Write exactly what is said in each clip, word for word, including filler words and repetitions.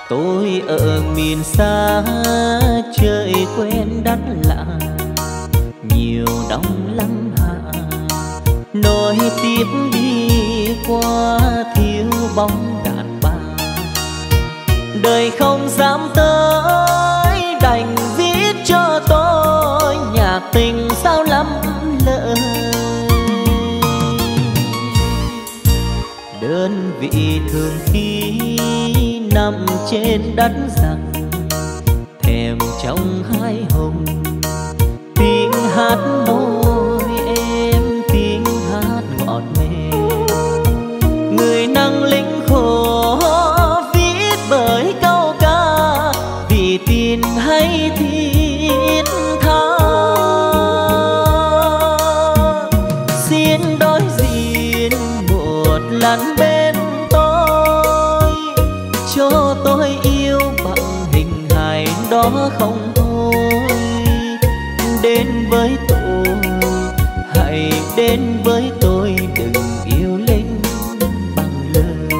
Tôi ở miền xa trời quen đất lạ, nhiều đông lắm hạ nối tiếp đi qua thiếu bóng đàn bà. Đời không dám tới đành viết cho tôi nhạc tình sao lắm lời. Đơn vị thường khi nằm trên đất giặc, thèm trong hai hồng tiếng hát môi em, tiếng hát ngọt mềm. Người năng lĩnh khổ viết bởi câu ca, vì tin hay thiết tha. Xin đối diện một lần bên tôi, cho tôi yêu bằng hình hài đó không thôi. Đến với tôi, hãy đến với tôi, đừng yêu lên bằng lời.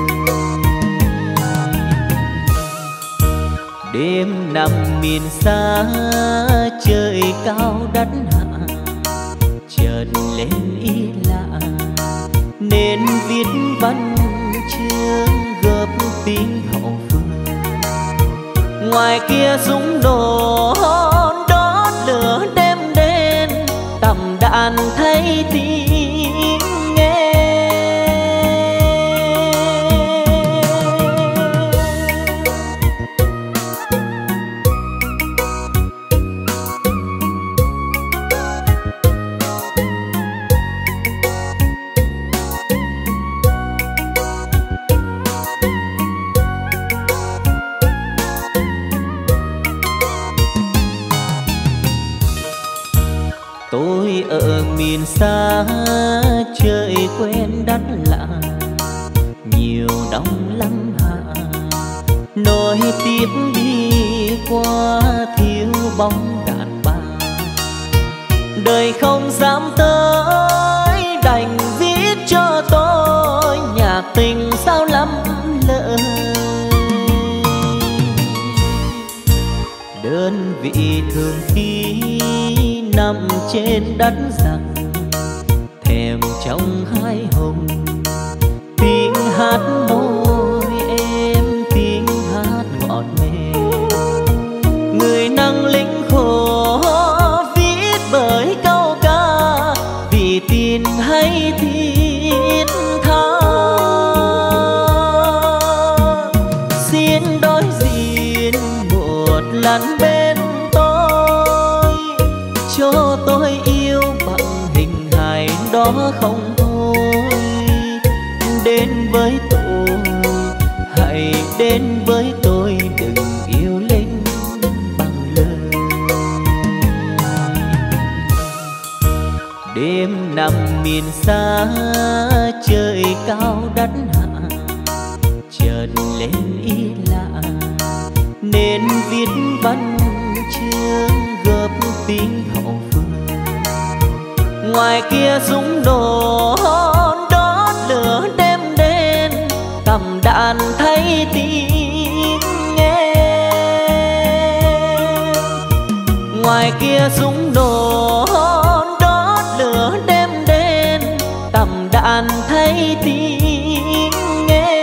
Đêm nằm miền xa trời cao đất hạ, chợt lên ý lạ nên viết văn chương gấp tiếng hậu phương. Ngoài kia súng nổ đốt lửa đêm đen, tầm đạn thấy tiếng nghe. Tôi ở miền xa trời quen đất lạ, nhiều đông lắm hạ nối tiếp đi qua thiếu bóng đàn bà. Đời không dám tới đành viết cho tôi nhạc tình sao lắm lời. Đơn vị thường khi nằm trên đất giặc, thèm trong hai hồng tiếng hát môi em, tiếng hát ngọt mềm. Người năng lĩnh khổ viết bởi câu ca, vì tin hay thiết tha. Xin đối diện một lần bên tôi, cho tôi yêu bằng hình hài đó không thôi. Đến với tôi, hãy đến với tôi, đừng yêu lên bằng lời. Đêm nằm miền xa trời cao đất hạ, chợt lên ý lạ nên viết văn chương gấp tiếng hậu phương. Ngoài kia súng nổ đốt lửa đêm đen, tầm đạn thấy tiếng nghe. Ngoài kia súng nổ đốt lửa đêm đen, tầm đạn thấy tiếng nghe.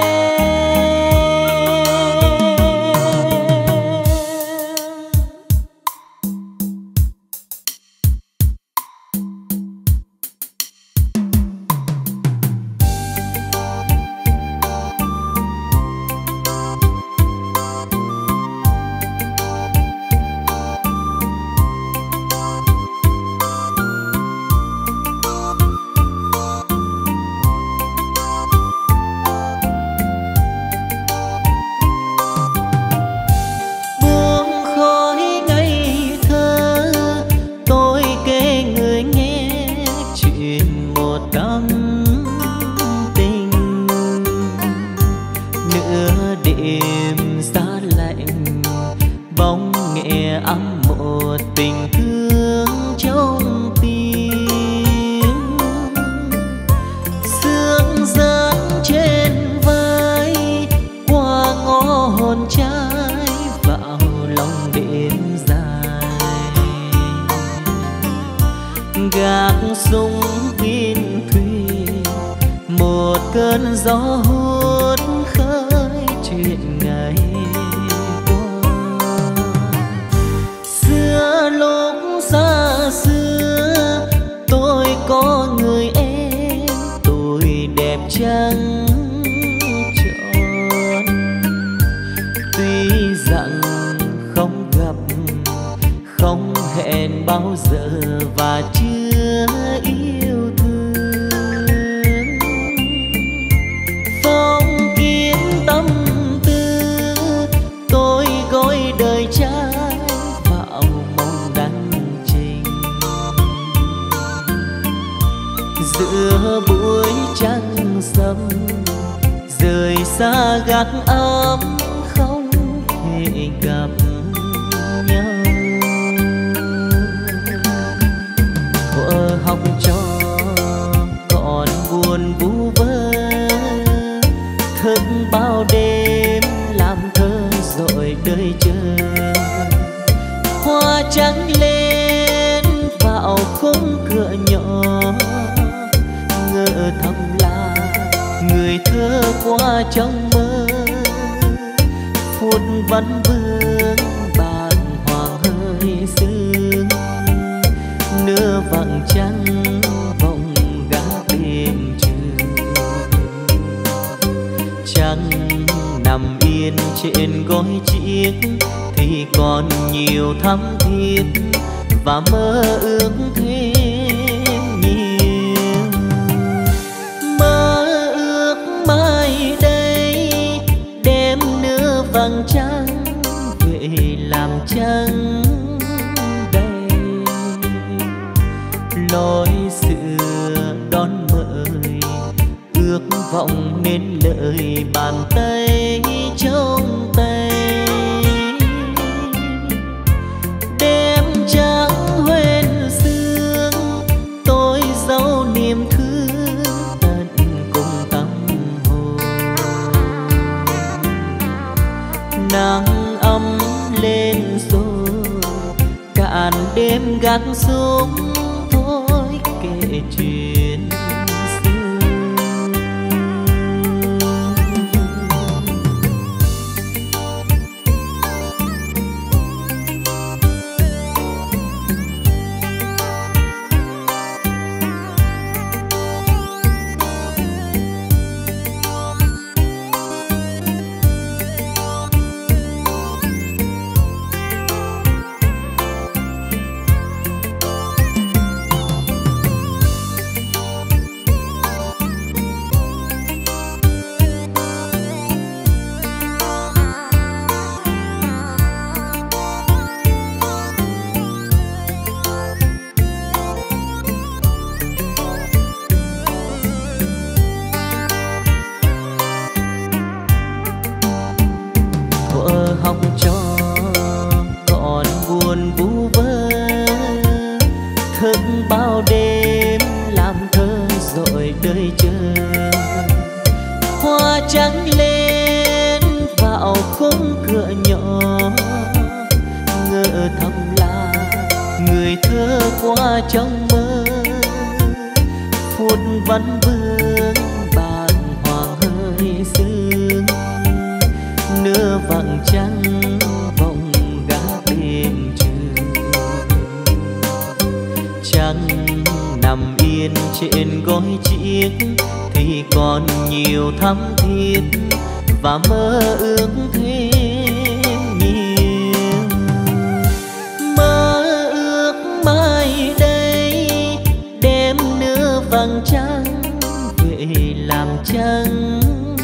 Ấm một tình thương trong tim, sương rơi trên vai qua ngõ hồn cha súng pin thuyền, một cơn gió hút khơi chuyện ngày qua. Xưa lúc xa xưa tôi có người em, tôi đẹp trắng trọn. Tuy rằng không gặp không hẹn bao giờ và chưa yêu thương, phong kiến tâm tư tôi gói đời trai vào mong đăng trình. Giữa buổi trăng sâm rời xa gác ấm không hề gặp nhau. Thuở học trò còn buồn vu vơ, thức bao đêm làm thơ rồi đời chờ. Hoa trắng lên vào khung cửa nhỏ, ngỡ thầm là người thơ qua trong mơ. Phút vẫn vương bàn hoàng hơi sương, nửa vầng trăng vòng gác đêm trường. Trăng nằm yên trên gối chiếc thì còn nhiều thắm thiết và mơ ước thêm nhiều. Mơ ước mai đây đêm nửa vầng trăng về làm trăng đây. Lối xưa đón mời ước vọng nên lời bàn tay trong tay. Đêm trắng hoen sương tôi dấu niềm thương tận cùng tâm hồn. Nắng ấm lên rồi cạn đêm gác xuống thôi kể chuyện xưa. Học trò còn buồn vu vơ, thức bao đêm làm thơ rồi đời chờ. Hoa trắng lên vào khung cửa nhỏ, ngỡ thầm là người thơ qua trong mơ. Phút vẫn vương bàn hoàng hơi sương, nửa vầng trăng vòng gác đêm trường. Trăng nằm yên trên gối chiếc thì còn nhiều thắm thiết và mơ ước thêm nhiều. Mơ ước mai đây đêm nửa vầng trăng về làm trăng.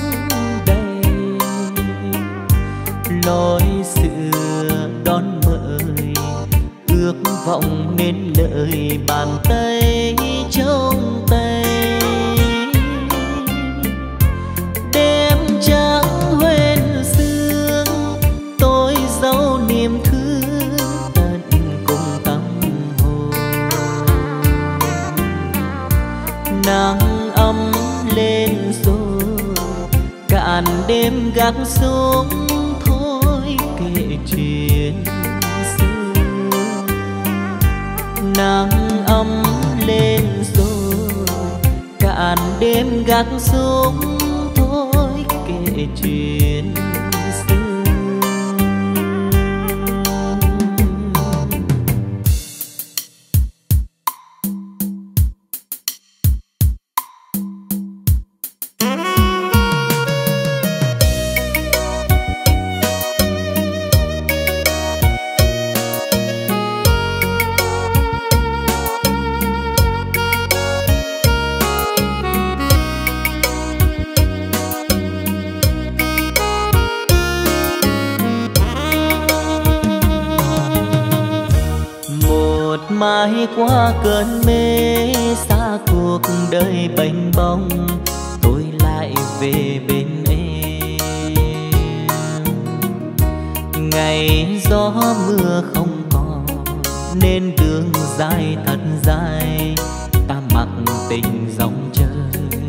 Lối xưa đón mời ước vọng nên lời bàn tay trong tay. Đêm trắng hoen sương tôi dấu niềm thương tận cùng tâm hồn. Nắng ấm lên rồi cạn đêm gác xuống kể chuyện xưa. Nắng ấm lên rồi cạn đêm gác xuống thôi kể chuyện xưa. Mãi qua cơn mê xa cuộc đời bềnh bông, tôi lại về bên em. Ngày gió mưa không còn nên đường dài thật dài, ta mặc tình dòng chơi.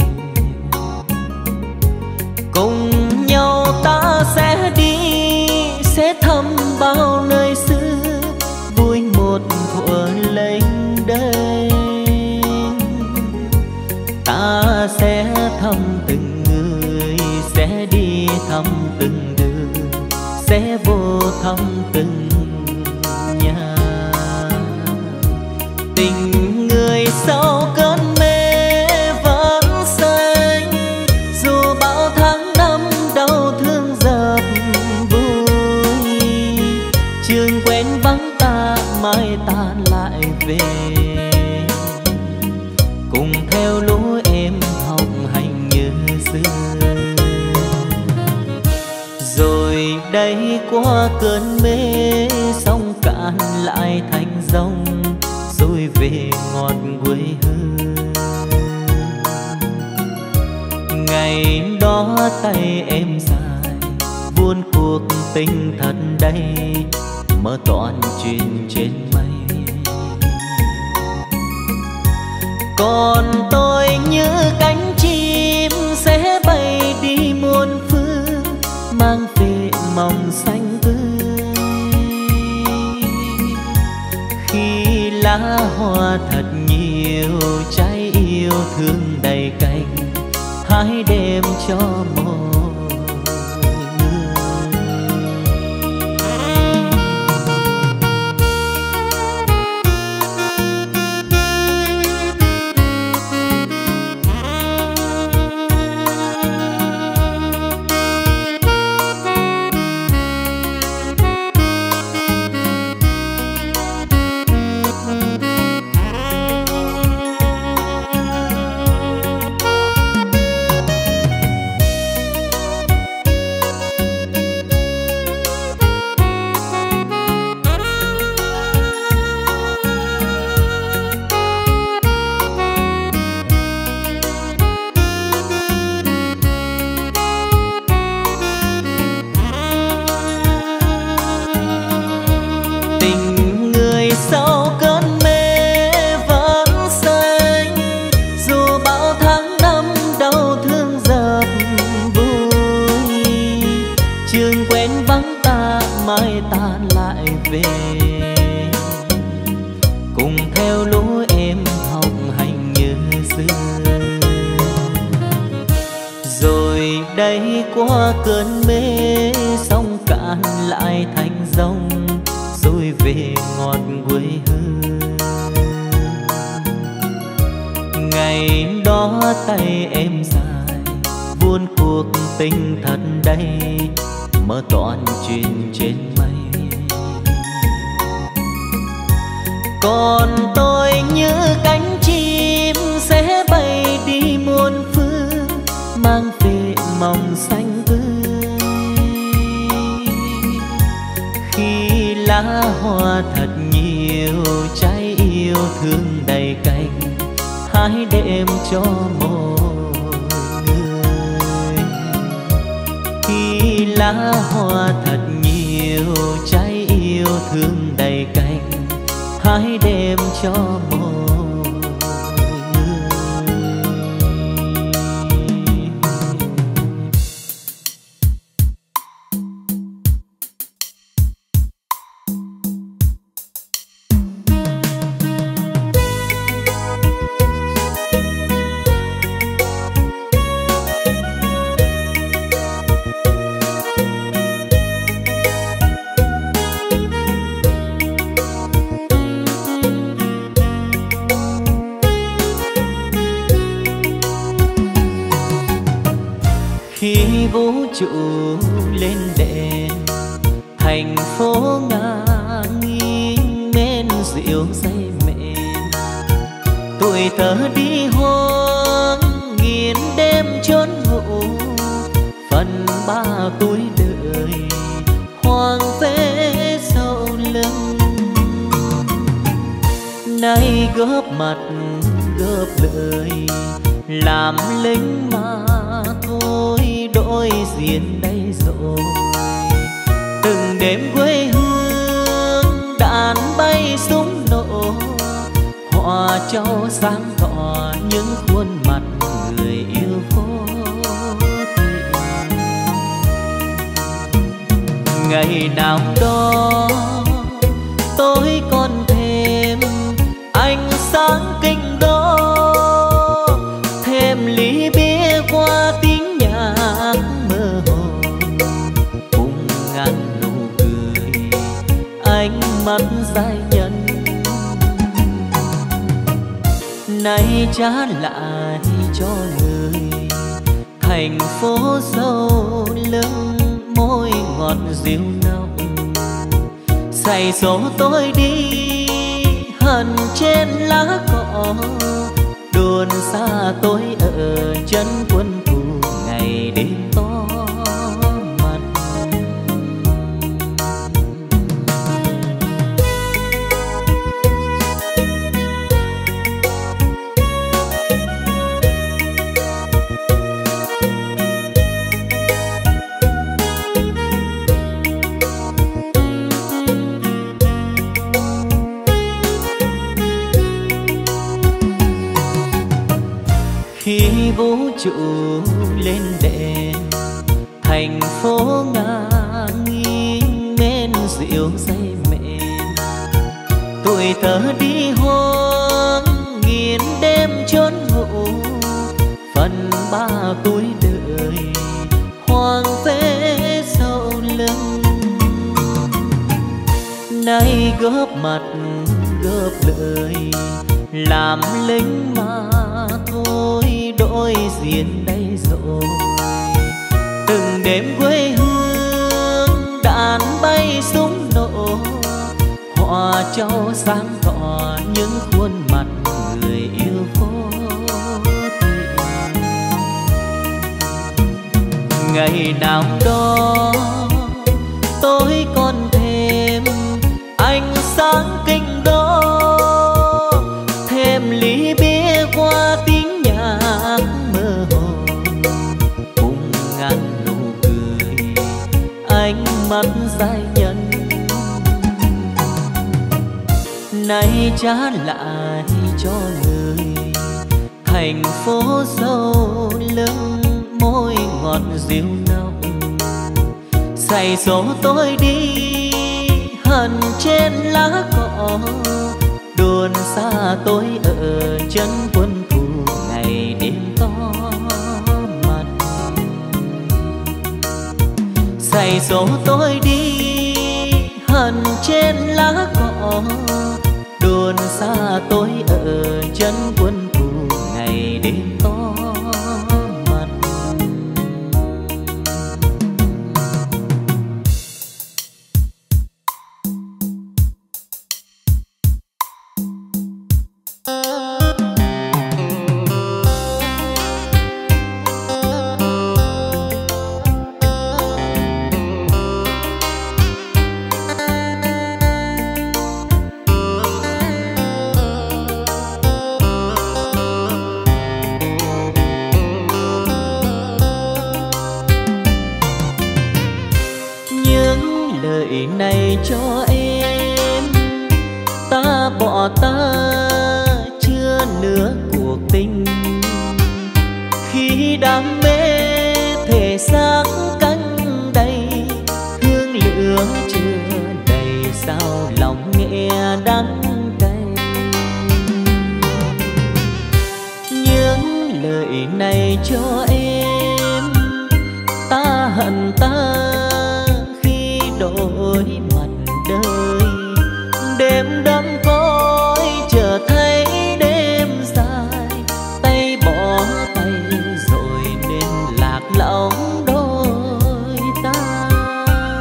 Cùng nhau ta sẽ đi, sẽ thăm bao nơi xưa, vui một thuở lênh đênh. Ta sẽ thăm từng người, sẽ đi thăm từng đường, sẽ vô thăm từng nhà. Tình người sau cơn mê vẫn xanh, dù bao tháng năm đau thương dập vui. Trường quen vắng ta mai ta lại về, cùng theo lối em học hành như xưa. Rồi đây qua cơn mê sông cạn lại thành dòng, rồi về ngọt quê hương. Ngày đó tay em dài buôn cuộc tình thật đây, mơ toàn chuyện trên mây. Còn tôi như cánh chim sẽ bay đi muôn phương, mang về mộng xanh tươi. Khi lá hoa thật nhiều, trái yêu thương đầy cành, hãy đem cho một qua cơn mê sông cạn lại thành dòng, rồi về ngọt quê hương. Ngày đó tay em dài buôn cuộc tình thật đây, mơ toàn chuyện trên mây. Còn tôi như cánh chim sẽ bay đi muôn phương, mang về mộng xanh tươi. Khi lá hoa thật nhiều, trái yêu thương đầy cành, hãy đem cho một người. Khi lá hoa thật nhiều, trái yêu thương đầy cành, hãy đem cho một đèn, thành phố ngả nghiêng men rượu say mềm. Tuổi thơ đi hoang nghiền đêm chốn ngủ, phần ba tuổi đời hoang phế sau lưng. Nay góp mặt góp lời làm lính mà thôi, đôi diện đây rồi. Từng đêm quê hương đàn bay súng nổ, hòa châu sáng tỏ những khuôn mặt người yêu phố thị. Ngày nào đó tôi còn thêm ánh sáng kinh đô, thêm ly bia qua tiếng nhạc mơ hồ, cùng ngàn nụ cười ánh mắt dai nhân. Nay trả lại cho người thành phố sâu lưng, môi ngọt dịu nồng say số tôi đi hằn trên lá cỏ, đồn xa tôi ở chân quân thù ngày đêm to mặt. Khi vũ trụ lên đèn, thành phố ngả nghiêng men rượu say mềm. Tuổi thơ đi hoang nghiền đêm chốn ngủ, phần ba tuổi đời hoang phế sau lưng. Nay góp mặt góp lời làm lính mà thôi, đôi diện đây rồi. Từng đêm quê hương đàn bay súng nổ, hòa châu sáng tỏ những khuôn mặt người yêu phố thị. Ngày nào đó tôi còn thêm ánh sáng kinh đô, thêm ly bia qua tiếng nhạc mơ hồ, cùng ngàn nụ cười ánh mắt dai nhân. Nay trả lại cho người thành phố sâu lưng, môi ngọt dịu nồng say số tôi đi hằn trên lá cỏ, đồn xa tôi ở chân quân thù ngày đêm to mặt. Say số tôi đi hằn trên lá cỏ, đồn xa tôi ở chân quân thù ngày đêm to mặt. Này cho em ta bỏ ta chưa nửa cuộc tình, khi đam mê thể xác cánh đầy, hương lửa chưa đầy sao lòng nghe đắng cay. Những lời này cho em ta hận ta đổi mặt đời, đêm đắm cõi chờ thấy đêm dài, tay bỏ tay rồi nên lạc lõng đôi ta.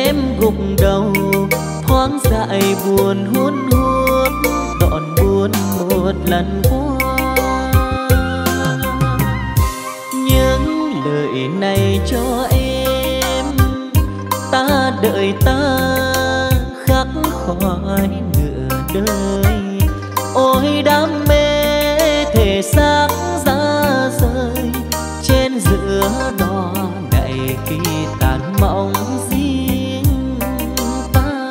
em gục đầu, thoáng dại buồn hun hút trọn buồn một lần qua. Những lời này cho em, ta đợi ta khắc khỏi nửa đời. Ôi đam mê thể xác ra rời, trên giữa đò này khi tàn mộng riêng ta.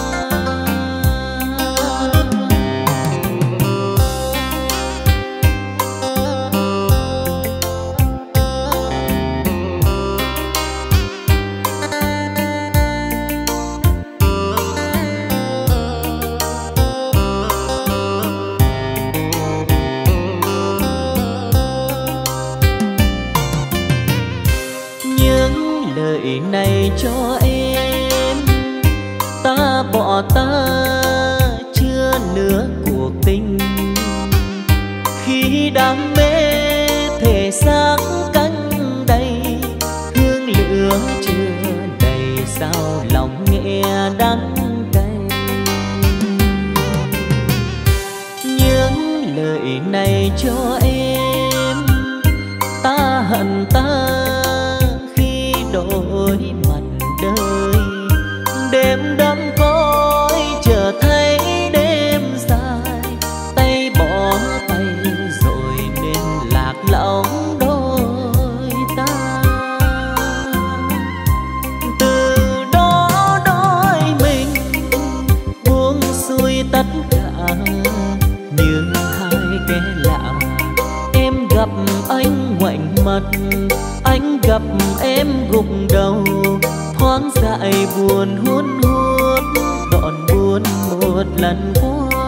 Lời này cho em, ta bỏ ta chưa nửa cuộc tình. Khi đam mê thể xác cánh đầy, hương lửa chưa đầy sao lòng nghe đắng cay. Những lời này cho em, ta hận ta đổi mặt đời. Đêm đắm cõi chờ thấy đêm dài, tay bỏ tay rồi nên lạc lõng đôi ta. Từ đó đôi mình buông xuôi tất cả như hai kẻ lạ. Em gặp anh ngoảnh mặt, anh gặp em gục đầu, thoáng dại buồn hun hút trọn buồn một lần qua.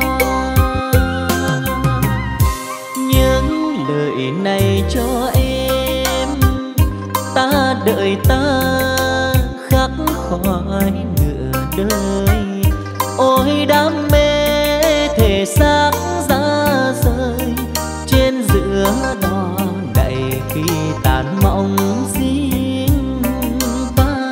Những lời này cho em, ta đợi ta khắc khỏi nửa đời. Ôi đam mê thể xác ra rời, trên giữa đò này khi tàn mộng riêng ta.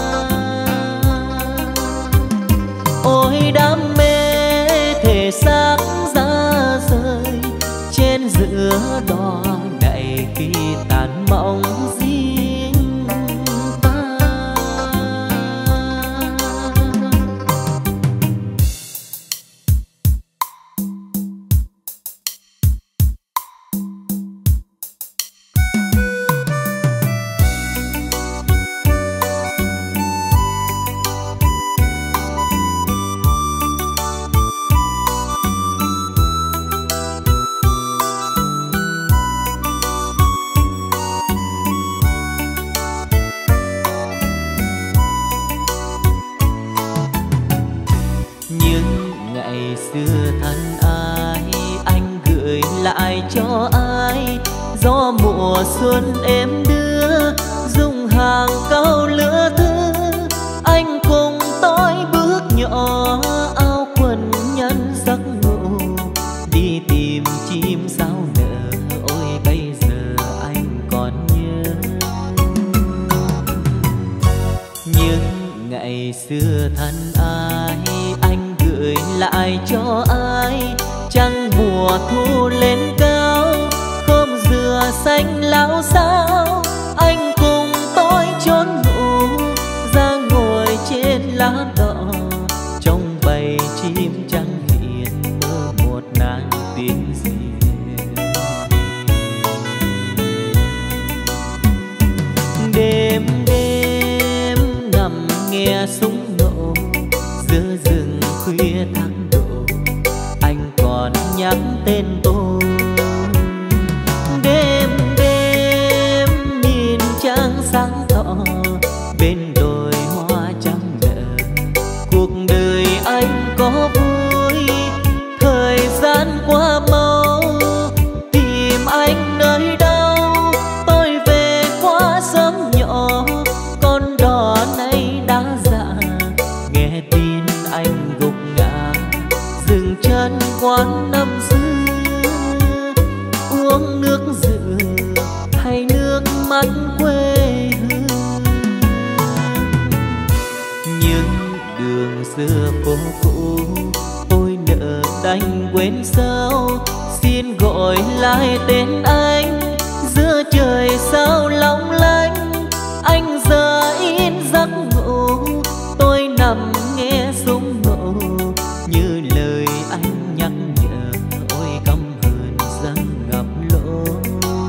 Ôi đam mê thể xác ra rời, trên giữa đò này khi tàn mộng riêng ta. Xưa thân ai anh gửi lại cho ai, do mùa xuân em đưa dùng hàng câu lứa thư. Anh cùng tôi bước nhỏ áo quần nhân giấc ngủ, đi tìm chim sao nở. Ôi bây giờ anh còn nhớ những ngày xưa thân ai anh gửi lại cho ai. Trăng mùa thu lên cao, khóm dừa xanh lao xao. Anh cùng tôi trốn ngủ ra ngồi trên lá đỏ, trong bầy chim trắng hiền mơ một nàng tiếng diều. Đêm đêm nằm nghe súng nổ giữa rừng khuya tháng đổ, anh còn nhắc tên tôi. Đêm đêm nhìn trăng sáng tỏ bên đồi hoa trắng nở. Cuộc đời anh có vui, thời gian qua mau. Tìm anh nơi đâu, tôi về quá sớm nhỏ. Con đò này đã già, những đường xưa phố cũ ôi nợ đành quên sao, xin gọi lại tên anh giữa trời sao long lanh. Anh giờ in giấc ngủ, tôi nằm nghe súng nổ như lời anh nhắc nhở, ôi căm hờn răng ngập lối.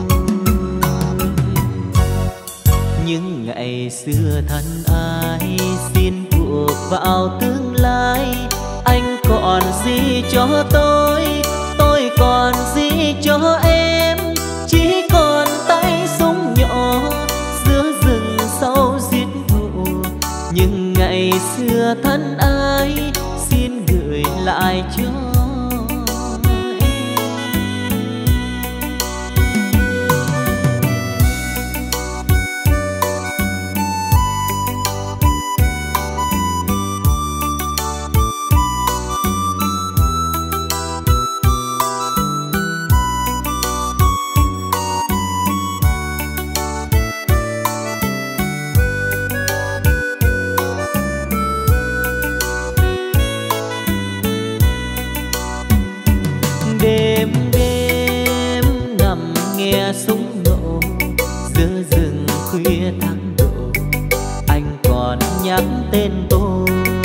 Những ngày xưa thân ai xin buộc vào tương lai, anh còn gì cho tôi, tôi còn gì cho em, chỉ còn tay súng nhỏ giữa rừng sâu giết thù. Nhưng ngày xưa thân ai xin gửi lại cho súng nổ giữa rừng khuya tháng đổ. Anh còn nhắc tên tôi.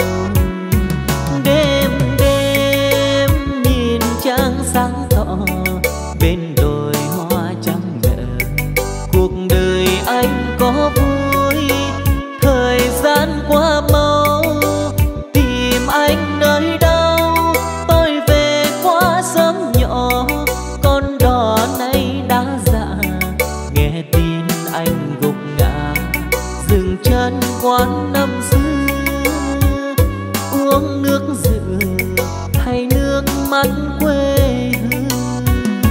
Đêm đêm nhìn trăng sáng tỏ bên đồi hoa trắng nở. Cuộc đời anh có vui, thời gian qua mau, tìm anh nơi đâu. Tôi về quá sớm nhỏ, con đò này đã già. Nghe tin anh gục ngã dừng chân quán năm xưa, uống nước rượu thay nước mắt quê hương.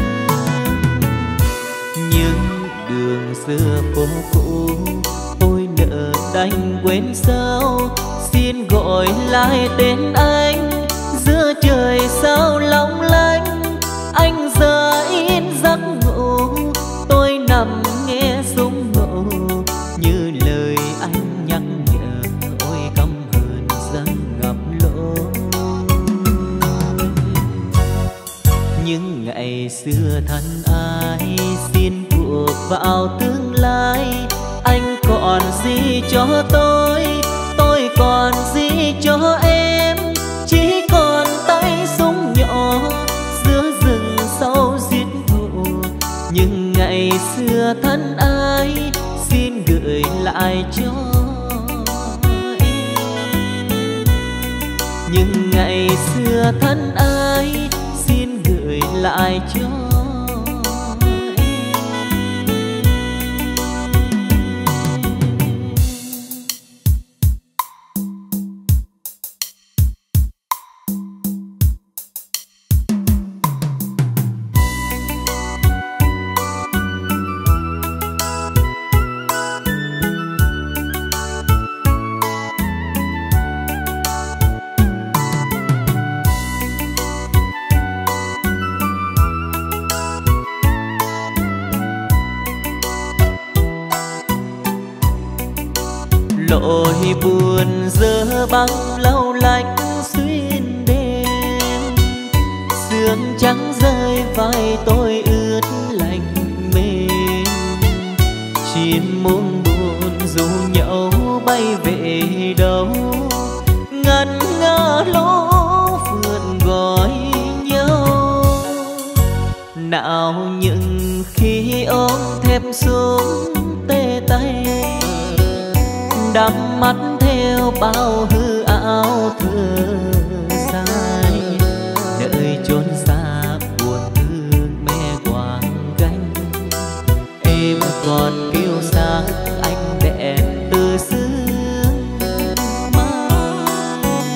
Những đường xưa phố cũ ôi nợ đành quên sao, xin gọi lại tên anh giữa trời sao long lanh. Anh giờ in giấc ngủ, tôi nằm nghe súng nổ như lời anh nhắc nhở, ôi căm hờn răng ngập lối. Những ngày xưa thân ai xin buộc vào tương lai, anh còn gì cho tôi, tôi còn gì cho em, chỉ còn tay súng nhỏ giữa rừng sâu giết thù. Nhưng ngày xưa thân ai xin gửi lại cho em. Nhưng ngày xưa thân ai xin gửi lại cho em. Lội buồn dơ băng lau lạnh xuyên đêm, sương trắng rơi vai tôi ướt lạnh mềm. Chim muôn buồn dù nhau bay về đâu, ngẩn ngơ lỗ vượt gọi nhau. Nào những khi ôm thép xuống tê tay, đắm mắt theo bao hư ảo thơ dài. Đợi chốn xa buồn thương mẹ quàng gánh, em còn kêu sáng anh đẹp từ sương mai.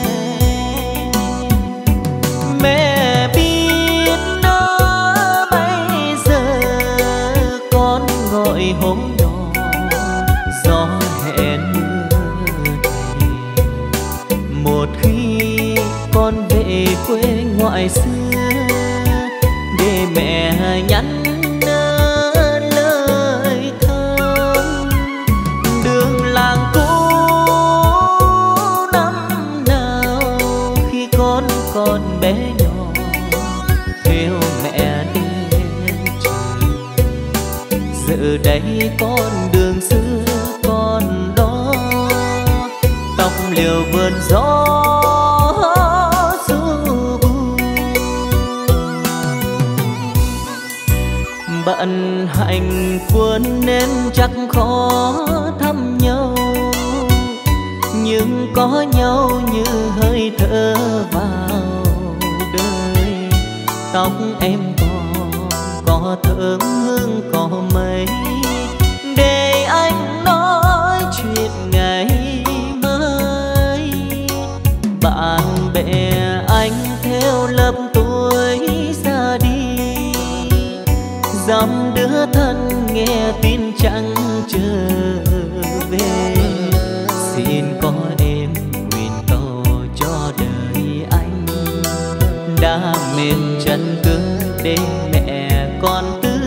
Mẹ biết đó bây giờ con gọi hôm đó gió hẹn. Một khi con về quê ngoại xưa, để mẹ nhắn lời thơm. Đường làng cũ liều vườn gió du buồn. Bận hành quân nên chắc khó thăm nhau, nhưng có nhau như hơi thở vào đời. Tóc em còn có thơm hương cỏ mây, để anh nói chuyện ngày mai. Bạn bè anh theo lớp tuổi ra đi, dăm đứa thân nghe tin chẳng trở về. Xin có em nguyện cầu cho đời anh, đã mềm chân cứng để mẹ con tương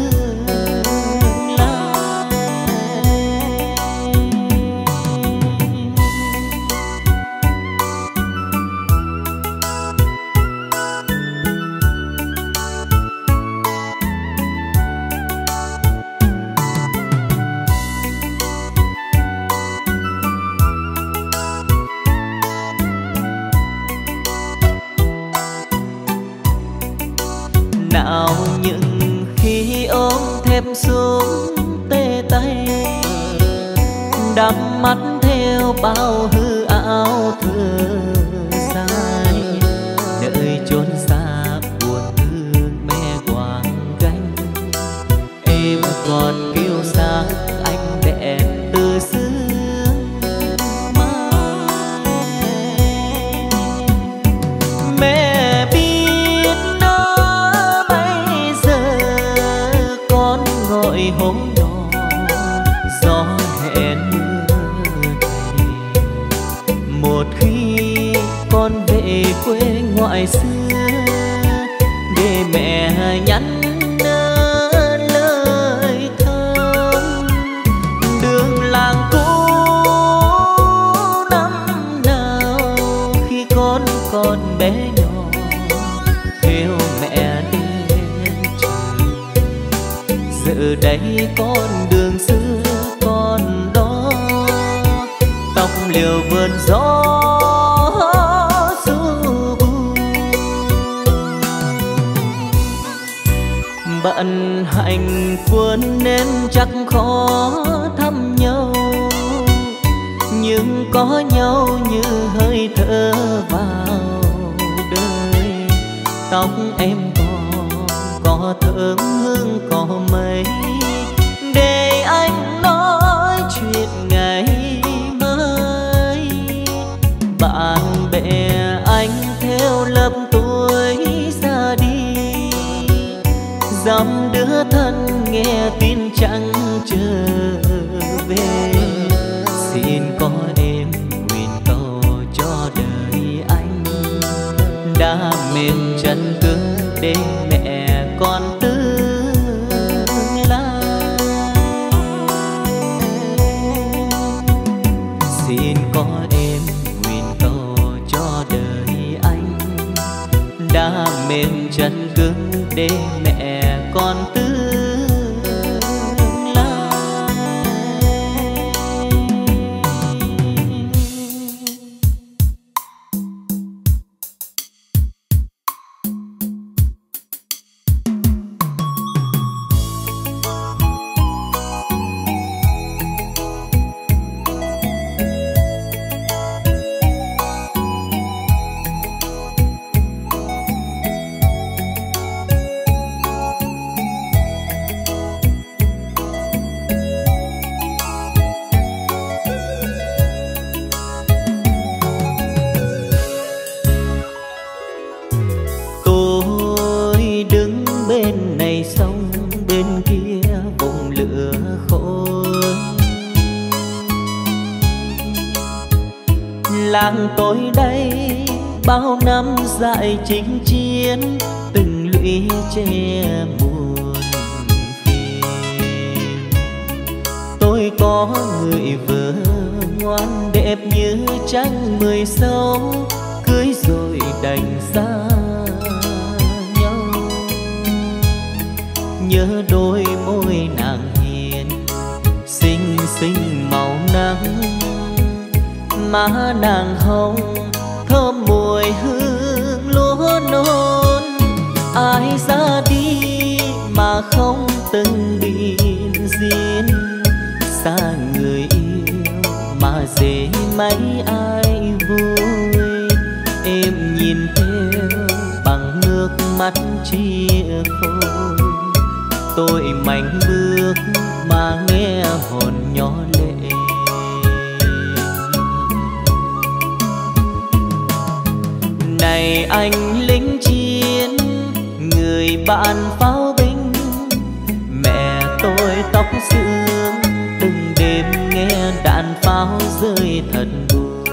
lai. Nào những khi ôm thép xuống tê tay, đắm mắt theo bao hư ảo thơ dài, đợi chốn xa buồn thương mẹ quàng gánh. Em còn kiêu sa anh đẹp từ xưa mai. Mẹ biết đó bây giờ con gọi hôm đó gió hẹn mưa thề. Một khi con về quê ngoại xưa, để mẹ nhắn lời thơm. Đường làng cũ năm nào khi con còn bé nhỏ, theo mẹ đến trường. Giờ đây con đường xưa còn đó, tóc liều vườn gió du buồn. Bận hành quân nên chắc khó thăm nhau, nhưng có nhau như hơi thở vào đời. Tóc em còn có thơm hương cỏ mây, để anh nói chuyện ngày mai. Bạn bè anh theo lớp tuổi ra đi, dăm đứa thân nghe tin chẳng trở về. Xin có em nguyện cầu cho đời anh, đã mềm chân cứng để mẹ con tương lai. Xin có em nguyện cầu cho đời anh, đã mềm chân cứng để mẹ con tương làng tôi đây bao năm dại chinh chiến, từng lũy che buồn phiền. Tôi có người vợ ngoan đẹp như trăng mười sâu, cưới rồi đành xa nhau. Nhớ đôi môi nàng hiền, xinh xinh màu nắng, má nàng hồng thơm mùi hương lúa non. Ai ra đi mà không từng biên duyên, xa người yêu mà dễ mấy ai vui. Em nhìn theo bằng nước mắt chia phôi, tôi mạnh bước mà nghe hồn nhỏ lệ. Này anh lính chiến, người bạn pháo binh, mẹ tôi tóc sương, từng đêm nghe đạn pháo rơi thật buồn.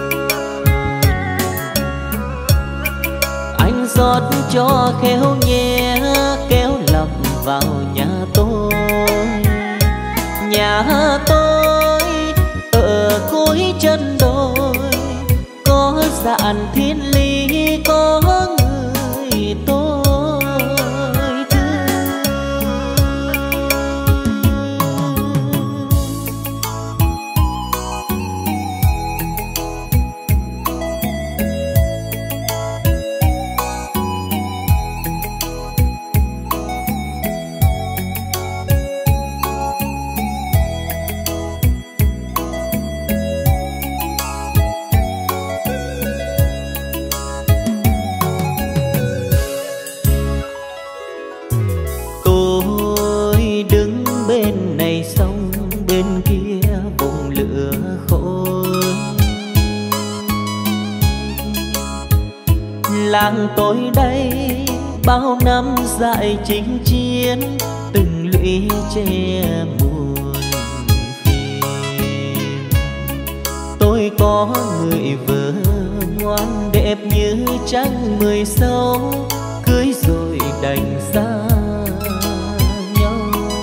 Anh rót cho khéo nhé, kéo lọc vào nhà tôi. Nhà tôi ở cuối chân đồi, có dạn thiên lý, có người tôi thương. Làng tôi đây bao năm dại chinh chiến, từng lũy che buồn phiền. Tôi có người vợ ngoan đẹp như trăng mười sâu, cưới rồi đành xa nhau.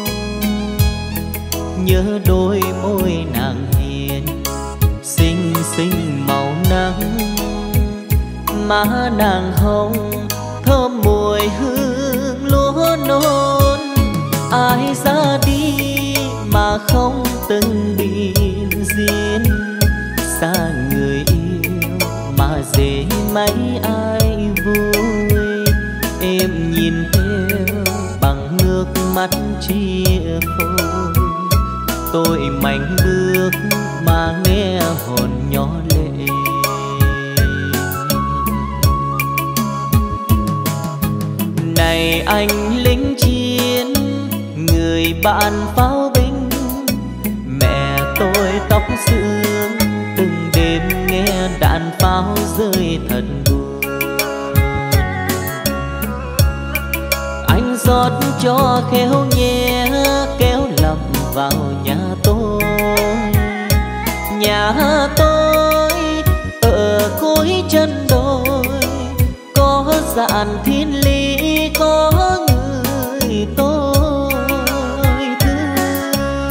Nhớ đôi môi nàng hiền, xinh xinh màu nắng, má nàng hồng thơm mùi hương lúa non. Ai ra đi mà không từng biên duyên, xa người yêu mà dễ mấy ai vui. Em nhìn theo bằng nước mắt chia phôi, tôi mạnh bước mà nghe hồn nhỏ lệ. Này anh lính chiến, người bạn pháo binh, mẹ tôi tóc sương, từng đêm nghe đạn pháo rơi thật buồn. Anh rót cho khéo nhé, kéo lọc vào nhà tôi. Nhà tôi ở cuối chân đồi, có dạn thiên lý, có người tôi thương.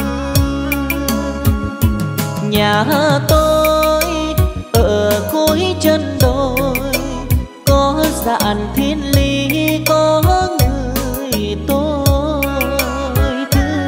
Nhà tôi ở cuối chân đồi, có dạn thiên lý, có người tôi thương.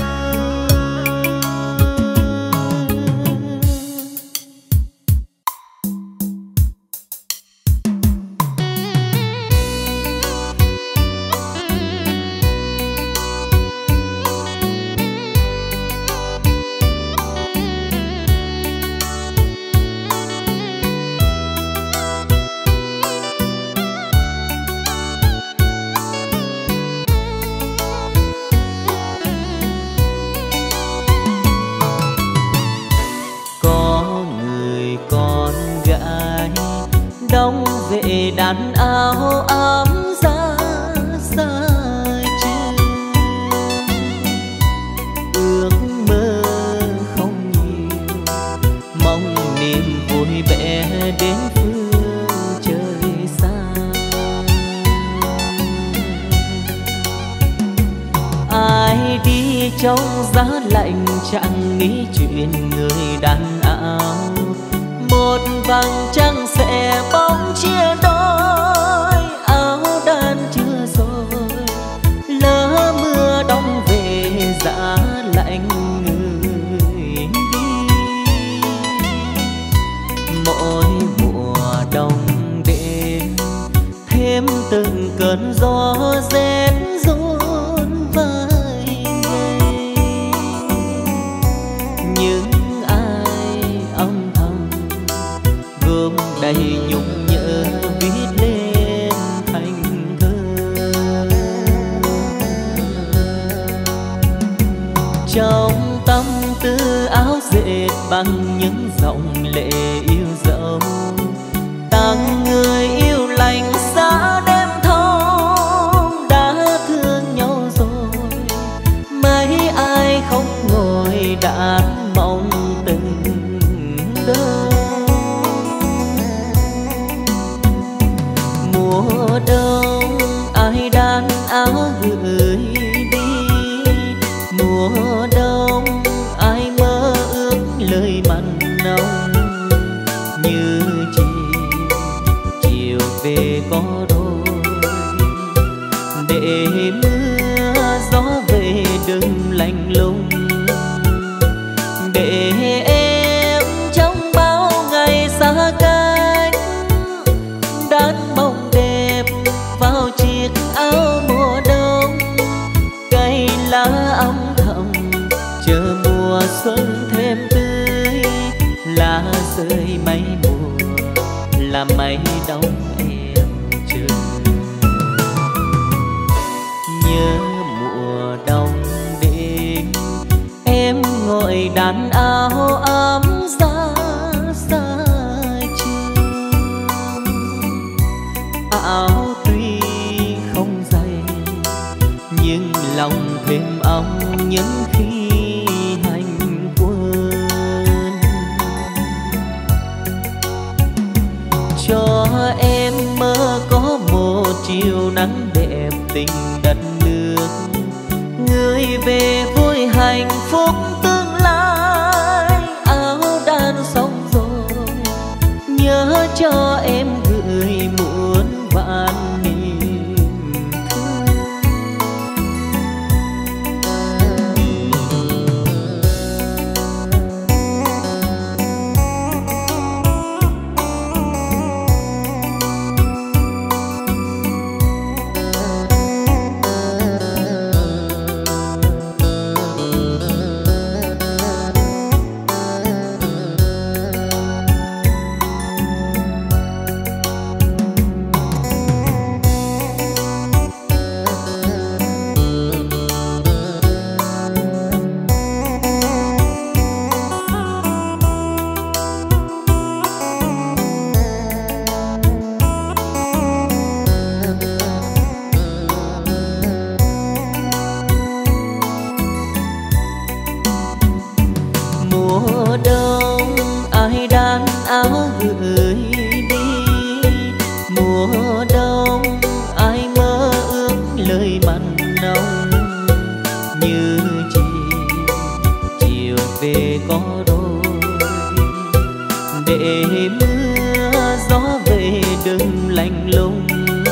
Đông về đàn áo ấm ra dài trường, ước mơ không nhiều, mong niềm vui bé đến phương trời xa. Ai đi trong giá lạnh chẳng nghĩ chuyện người đàn áo, một vầng trăng sẽ bóng chia đôi. Áo đan chưa rồi lỡ mưa đông về, giá lạnh người đi. đầy nhung nhớ viết lên thành thơ. Trong tâm tư áo dệt bằng những dòng lệ yêu dấu, tặng người yêu lành xa đêm thâu. Đã thương nhau rồi mấy ai không ngồi đàn mong từng đâu. Mùa đông ai đan áo gửi đi, mùa đông ai mơ ước lời mặn nồng. Như chiều chiều về có đôi, để mưa gió về đừng lạnh lùng. Để em trong bao ngày xa cách đan mộng đẹp vào chiếc áo mùa đông. Cây lá âm thầm chờ mùa xuân thêm tươi, lá rơi mấy mùa là mấy đông em chờ. Nhớ mùa đông đêm em ngồi đàn áo ấm ra xa trường. Áo tuy không dày nhưng lòng thêm ấm những khi hành quân. Cho em mơ có một chiều nắng đẹp tình đất nước, người về vui hạnh phúc tương lai. Áo đan xong rồi nhớ cho em gửi muôn vạn niềm thương. Mùa đông ai đan áo gửi đi, mùa đông ai mơ ước lời mặn nồng. Như chiều chiều về có đôi, để mưa gió về đừng lạnh lùng.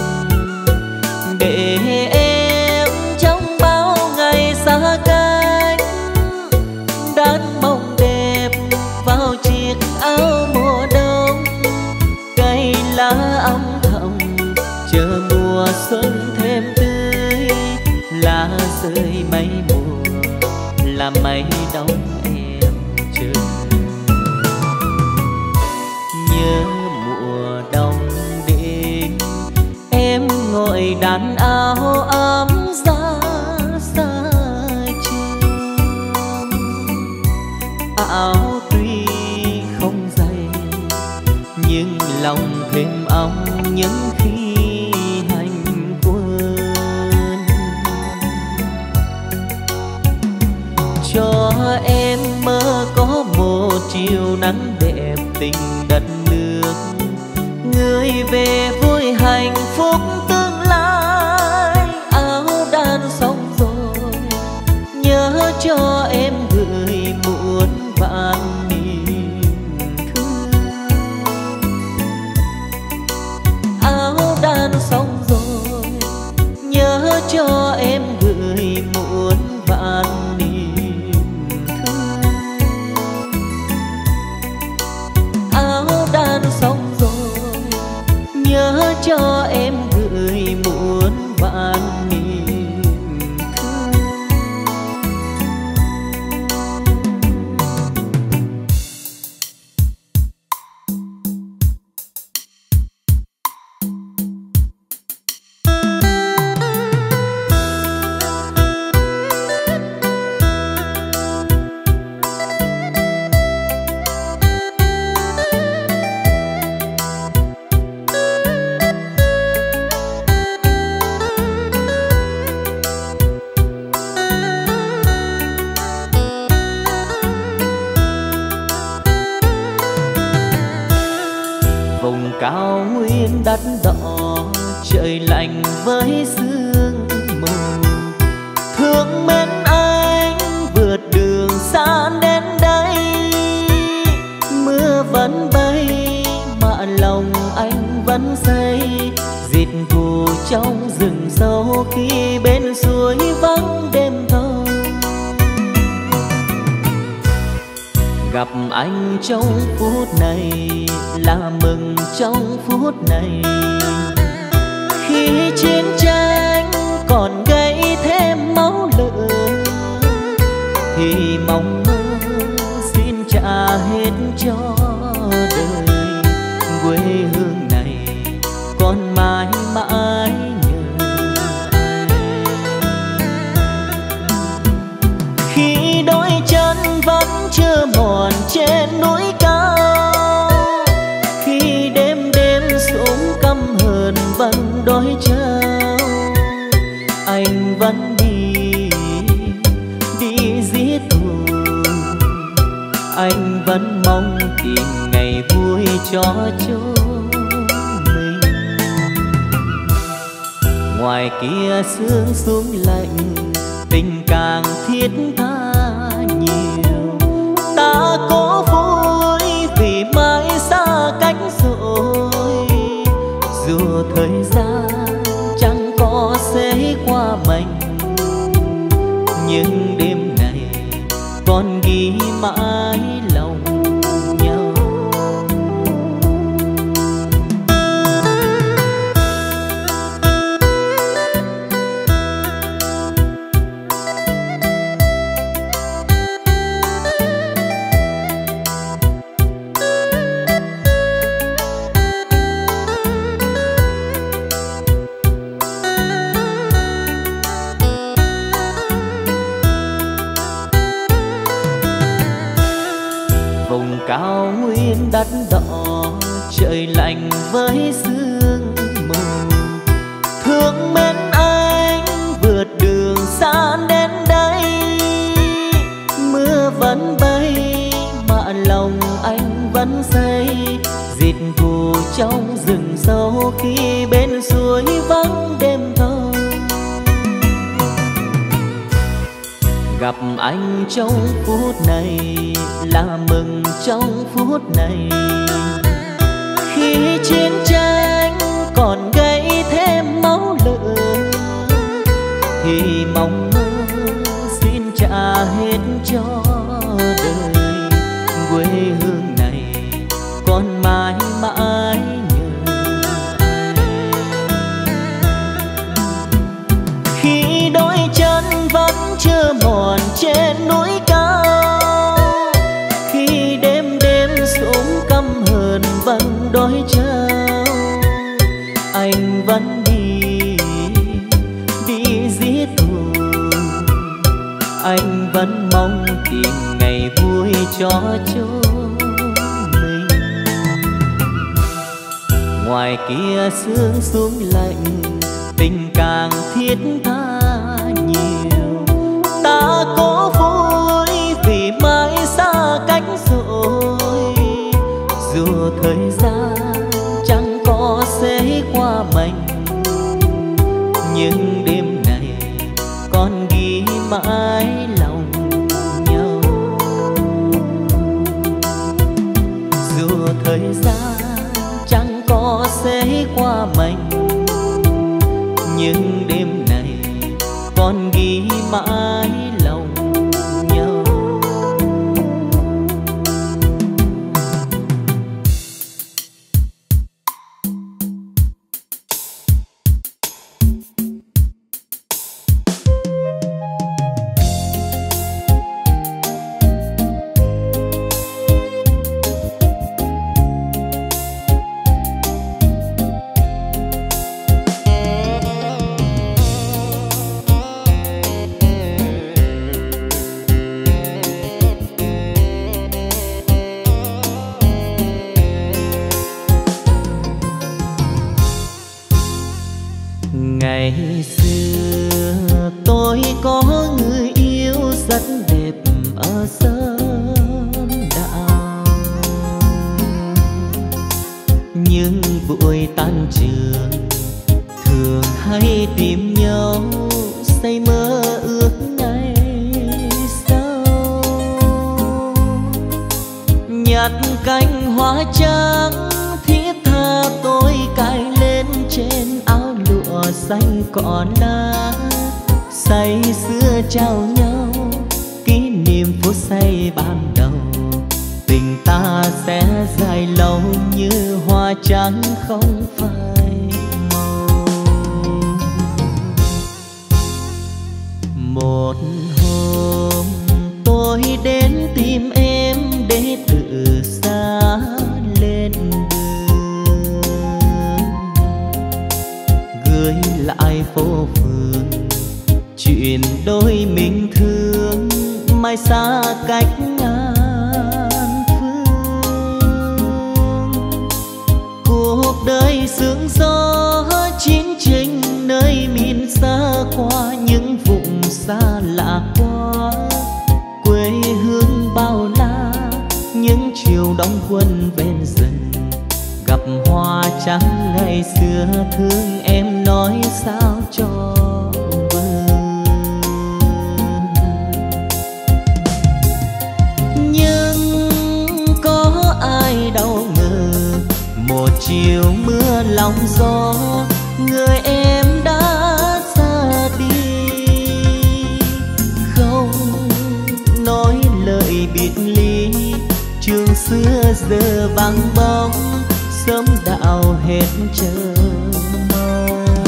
Để em trong bao ngày xa cách đan mộng đẹp vào chiếc áo mùa đông. Cây lá âm thầm chờ mùa xuân thêm tươi, lá rơi mấy mùa là mấy đông em chờ. Nhớ mùa đông đêm em ngồi đàn áo ấm ra xa trường. Áo tuy không dày nhưng lòng thêm ấm những khi hành quân. Cho em mơ có một chiều nắng đẹp tình đất nước, người về vui hạnh phúc tương lai. Áo đan xong rồi nhớ cho em gửi muôn vạn niềm thương. Áo đan xong rồi nhớ cho em gửi muôn vạn niềm thương. Áo đan xong rồi nhớ cho em gửi Vùng cao nguyên đất đỏ, trời lạnh với sương mù. Thương mến anh vượt đường xa đến đây, mưa vẫn bay mà lòng anh vẫn say. Dịt thù trong rừng sâu khi bên suối vắng đêm thâu. Gặp anh trong phút này là mừng trong phút này. Khi chiến tranh còn gây thêm máu lửa, thì mong mơ xin trả hết cho đời. Quê hương này còn mãi mãi nhớ anh. Khi đôi chân vẫn chưa mòn trên núi cao, khi đêm đêm súng căm hờn vẫn đói trao, anh vẫn đi đi giết thù. Anh vẫn mong tìm ngày vui cho chúng mình. Ngoài kia sương xuống lạnh, tình càng thiết tha nhiều. Ta cố vui vì mãi xa cách rồi, dù thời gian chẳng có sẽ qua mình, nhưng đêm này còn ghi mãi lòng nhau. Cao nguyên đất đỏ, trời lạnh với sương mù. Thương mến anh vượt đường xa đến đây, mưa vẫn bay mà lòng anh vẫn say. Dịt thù trong rừng sâu khi bên suối vắng đêm thâu. Gặp anh trong phút này là mừng trong phút này. Khi chiến tranh còn gây thêm máu lửa, thì mong mơ xin trả hết cho đời. Quê hương này còn mãi mãi nhớ anh. Khi đôi chân vẫn chưa mòn trên núi cao, khi đêm đêm súng căm hờn vẫn đói trao, anh vẫn đi đi giết thù. Anh vẫn mong tìm ngày vui cho chúng mình. Ngoài kia sương xuống lạnh, tình càng thiết tha nhiều. Ta cố vui vì mãi xa cách rồi, dù thời gian chẳng có sẽ qua mình, nhưng đêm này còn ghi mãi lòng nhau. Dù thời gian chẳng có sẽ qua mình, nhưng đêm này còn ghi mãi lòng nhau. Ngày xưa tôi có người yêu rất đẹp ở Sơn Đạo. những buổi tan trường thường hay tìm nhau say mơ ước ngày sau. Nhặt cành hoa trắng thiết tha tôi cài lên trên áo lụa xanh cỏ lá, say sưa trao nhau kỷ niệm phút say ban đầu. Tình ta sẽ dài lâu như hoa trắng không phai màu. Một hôm tôi đến tìm em để tự xa lên đường, gửi lại phố phường chuyện đôi mình thương mai xa cách ngàn phương. Cuộc đời sương gió chiến tranh nơi miền xa qua những vùng xa lạ quá, quê hương bao la những chiều đông quân bên rừng. Gặp hoa trắng ngày xưa thương em nói sao cho đâu ngờ một chiều mưa lòng gió người em đã ra đi. Không nói lời biệt ly trường xưa giờ vắng bóng, sớm đạo hết chờ mong.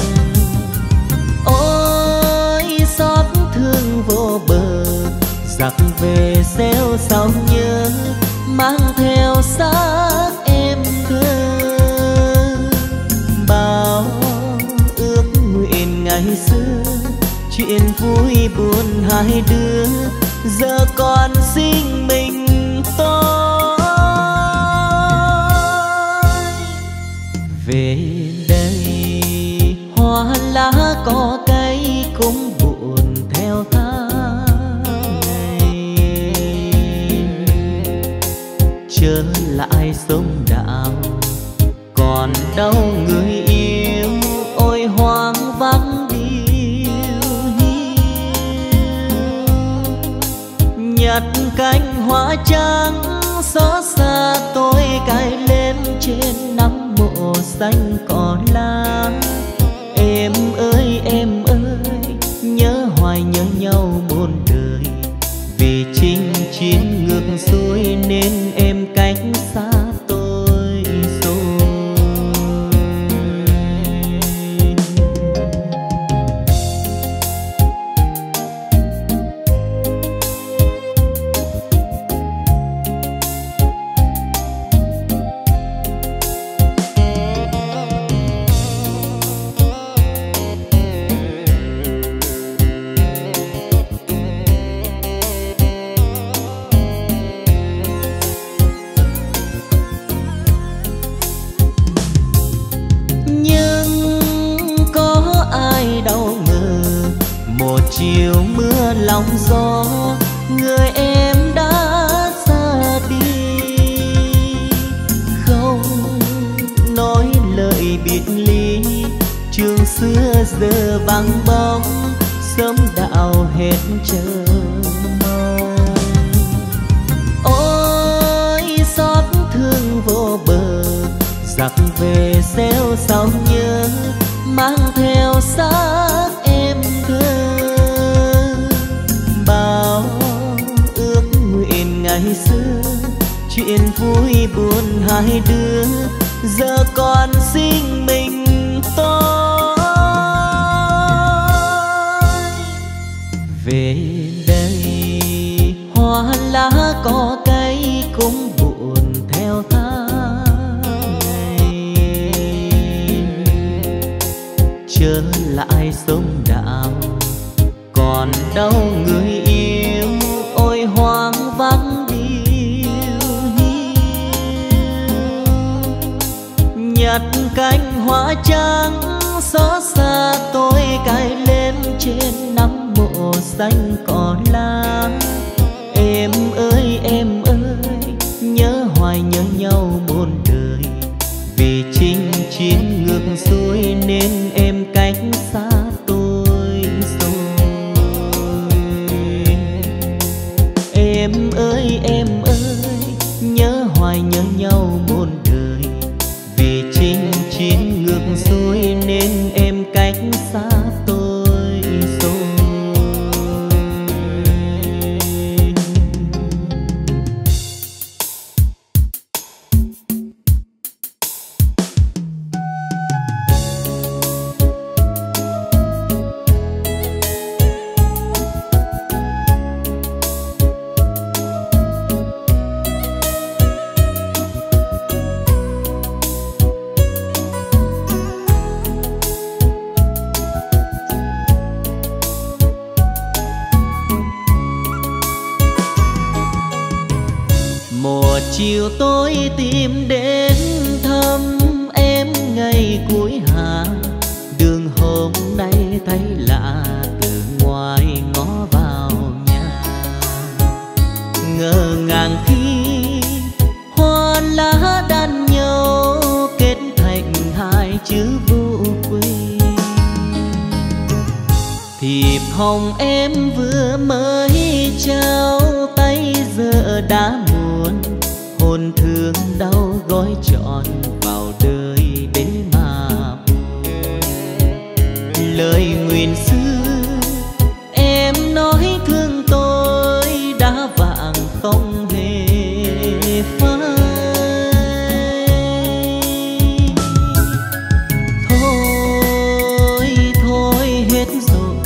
Ôi xót thương vô bờ giặc về xéo sao nhớ, mang theo xác em thơ bao ước nguyện ngày xưa. Chuyện vui buồn hai đứa giờ còn riêng mình tôi. Về đây hoa lá có cây cũng buồn theo tháng ngày, trở lại sông đạo còn đâu người yêu. Ôi hoang vắng điều hiu, nhặt cánh hoa trắng xót xa tôi cài lên trên nắm mộ xanh cỏ lá. Em ơi em ơi nhớ hoài nhớ nhau muôn đời, vì chinh chiến ngược xuôi nên em cách xa tôi rồi. Chiều mưa lòng gió người em đã ra đi. Không nói lời biệt ly trường xưa giờ vắng bóng, sớm đạo hết chờ mong. Ôi xót thương vô bờ giặc về xéo sao nhớ, mang theo xác em thơ bao ước nguyện ngày xưa. Chuyện vui buồn hai đứa giờ còn riêng mình tôi. Về đây hoa lá có cây cũng buồn theo tháng ngày, trở lại sông đạo còn đâu người yêu. Ôi hoang vắng điều hiu, nhặt cánh hoa trắng xót xa tôi cài lên trên nắm mộ xanh cỏ lá. Em ơi em ơi nhớ hoài nhớ nhau muôn đời, vì chiến ngược xuôi nên em cách xa tôi rồi. Chiều tối tìm đến thăm em ngày cuối hạ, đường hôm nay thấy lạ từ ngoài ngó vào nhà. Ngỡ ngàng khi hoa lá đan nhau kết thành hai chữ vô quy. Thiệp hồng em vừa mới trao tay giờ đã muộn, hồn thương đau gói trọn vào đời để mà lời nguyền xưa em nói thương tôi đã vàng không hề phai. Thôi thôi hết rồi,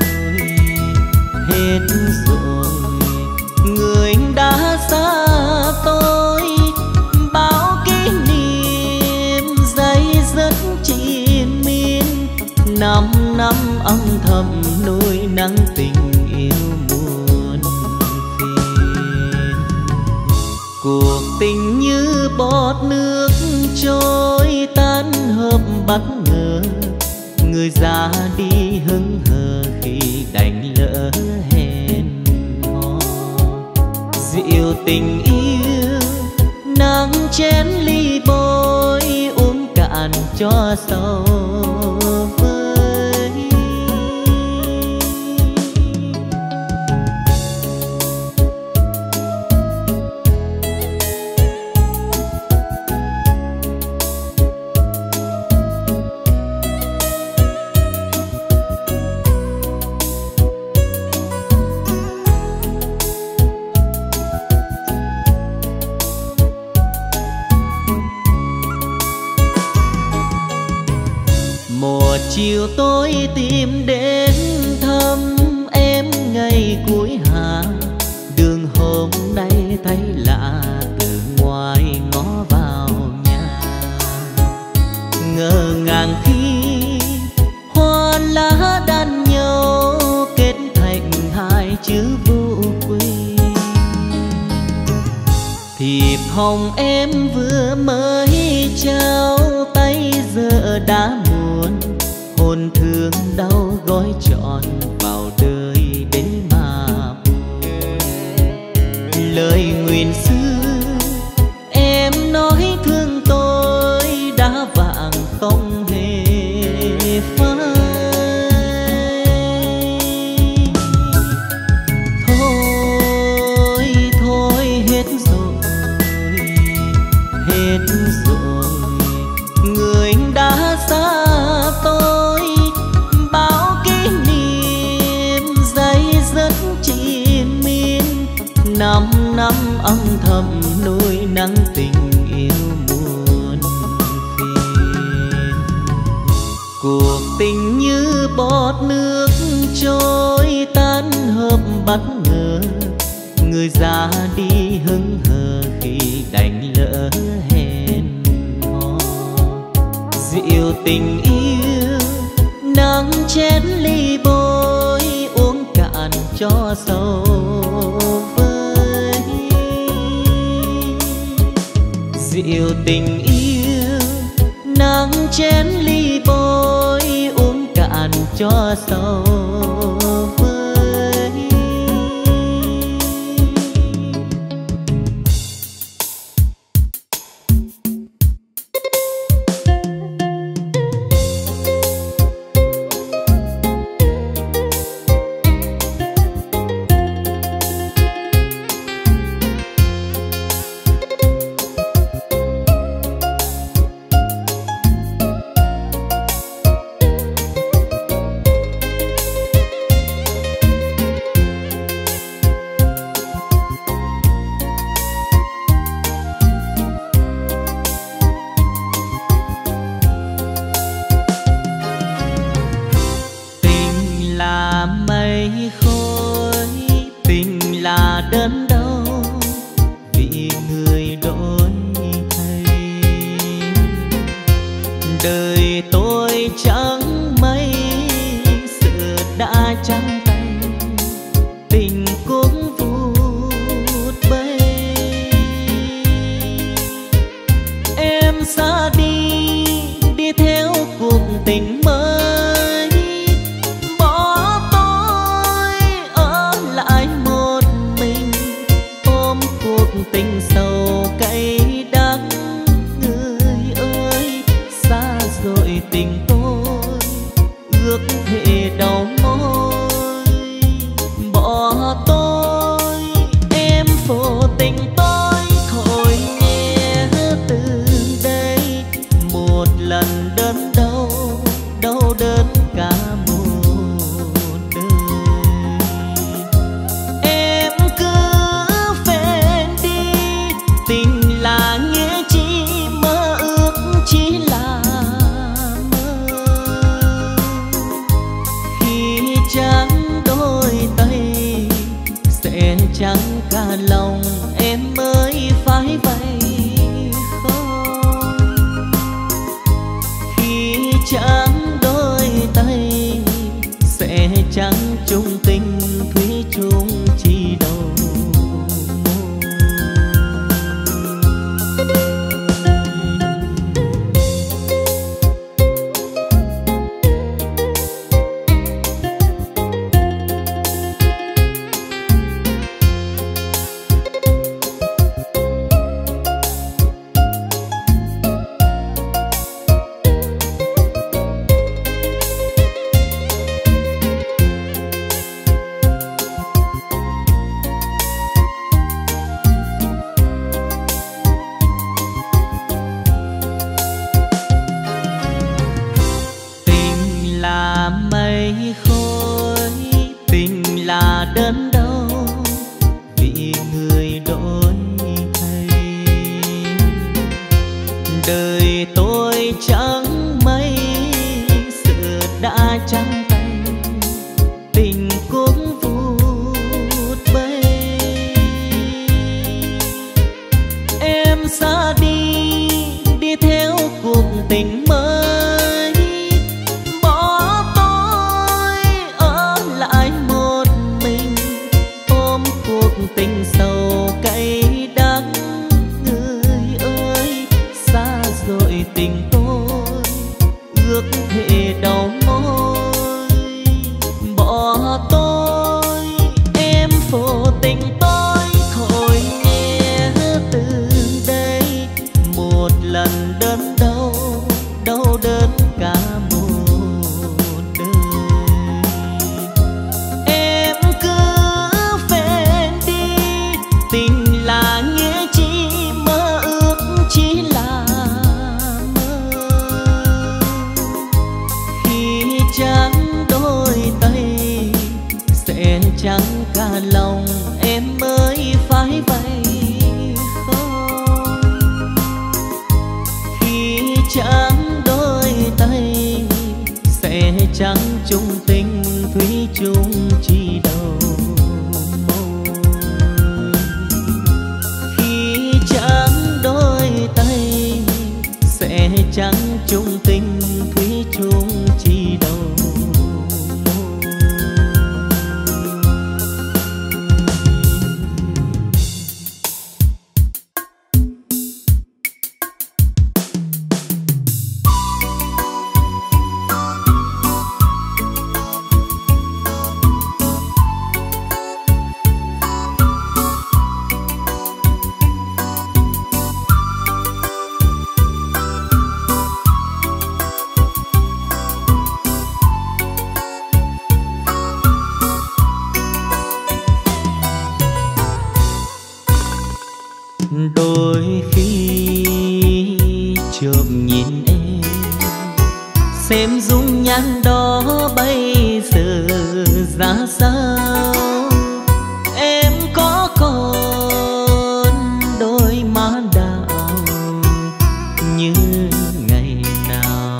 hết rồi, người đã xa tôi, bao kỷ niệm dây dứt triền miên. Năm năm âm thầm nuôi nắng tình yêu muôn phiền. Cuộc tình như bọt nước trôi tan hợp bất ngờ, người ra đi hững hờ khi đành lỡ hẹn hò. Dịu tình yêu nắng chén ly bôi, uống cạn cho sầu vơi. Chiều tối tìm đến thăm em ngày cuối hạ, đường hôm nay thấy lạ từ ngoài ngó vào nhà. Ngỡ ngàng khi hoa lá đan nhau kết thành hai chữ vô quy. Thiệp hồng em vừa mới trao tay giờ đã muộn, hồn thương đau gói trọn vào đời để mà lời nguyền xưa em nói thương tôi đã vàng không hề phai. Thôi thôi hết rồi, hết rồi, người đã xa tôi, bao kỷ niệm dây dứt triền miên. Năm năm âm thầm nuôi nắng tình yêu muôn phiền. Cuộc tình như bọt nước trôi tan hợp bất ngờ, người ra đi hững hờ khi đành lỡ hẹn hò. Dịu tình yêu nắng chén ly bôi, uống cạn cho sầu vơi. Dịu tình yêu nắng chén ly bôi, uống cạn cho sầu vơi. đời tôi chẳng mấy sự đã trắng tay, tình cũng vụt bay. Em xa đi, đi theo cuộc tình mới, bỏ tôi ở lại một mình, ôm cuộc tình sầu cay đắng. Người ơi, xa rồi tình tôi, ước thề đầu môi, bỏ tôi. Em vô tình tôi, thôi nhé từ đây, một lần đớn đau, đau đớn cả một đời. Em cứ phên đi, tình là nghĩa chi, mơ ước chỉ là mơ. Khi chẳng đôi tay sẽ chẳng cả lòng, em mới phải vậy không? Khi chẳng đôi tay sẽ chẳng chung tình, thủy chung chỉ đầu đớn đau vì người đổi thay. Đời tôi chẳng mấy sự đã trắng tay, tình cũng vụt bay. Em xa đi, đi theo cuộc tình mới, bỏ tôi ở lại một mình, ôm cuộc tình sầu cay đắng. Người ơi, xa rồi tình tôi, ước thề đầu môi, bỏ tôi. Em vô tình tôi, thôi nhé từ đây, một lần đớn đau, đau đớn cả một đời. Em cứ phên đi, tình là nghĩa chi, mơ ước chỉ là mơ. Khi chẳng đôi tay sẽ chẳng cả lòng, em mới phải vậy không? Khi chẳng đôi tay sẽ chẳng chung tình, thủy chung chỉ đầu môi. Khi chẳng đôi tay sẽ chẳng chung tình, thủy chung chỉ đầu đôi khi chợm nhìn em, xem dung nhan đó bây giờ ra sao. Em có còn đôi má đào như ngày nào,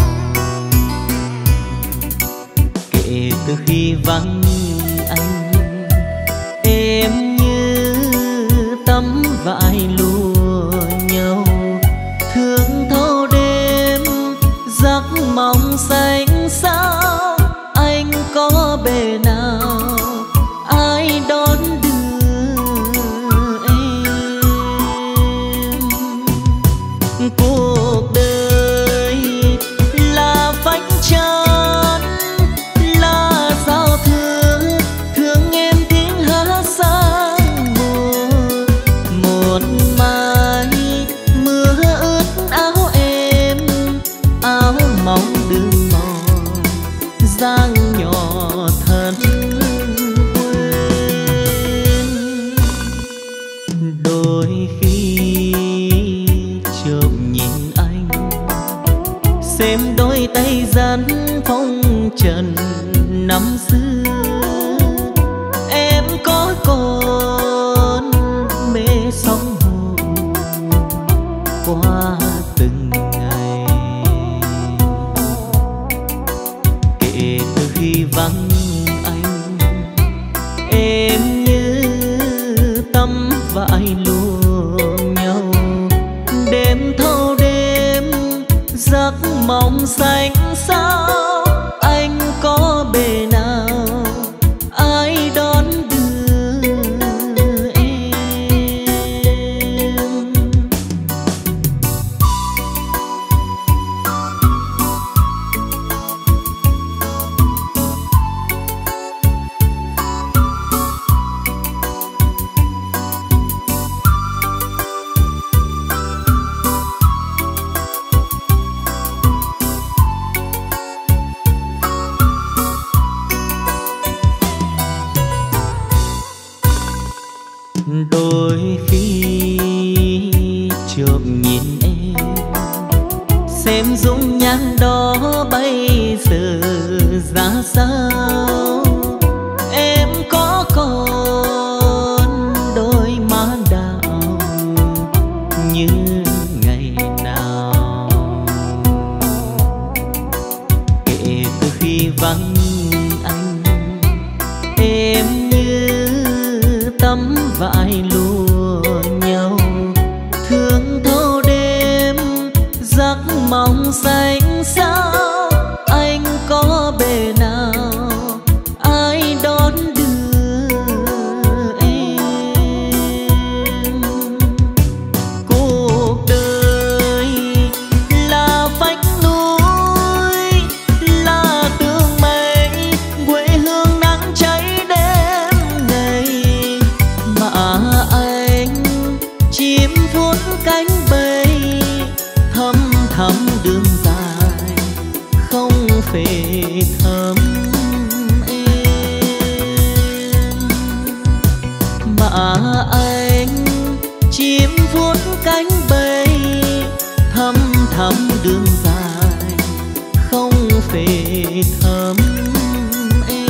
kể từ khi vắng anh, em như tấm vải lụa nhau, thương thâu đêm mong xanh sao anh có bề nào ai đón đưa em. Cuộc đời là phách chán là giao thương, thương em tiếng hát sang mùa. Một mai mưa ướt áo em, áo mỏng đường mòn dang nhỏ thân quên. Đôi khi chợp nhìn anh, xem đôi tay dán phong trần năm xưa. Em có còn mê sóng hồ qua từng ngày. Kể từ khi vắng anh, em như tấm vải lụa nhau. Đêm thâu đêm giấc mộng xanh sao anh có bề nào ai đón đưa em. Đôi khi chợp nhìn em, xem dung nhan đó bây giờ ra sao. Em có còn đôi má đào như ngày nào. Kể từ khi vắng anh, em như tấm vải lụa nhau. Thương thâu đêm giấc mộng xanh sao anh có bề nào ai đón đưa em. Cuộc đời là vách núi, là tường mây, quê hương nắng cháy đêm ngày. Mà anh chim vuốt cánh bay thăm thăm đường dài không phê thăm em. Mà anh chim vuốt cánh bay thăm thăm đường dài không phê thăm em.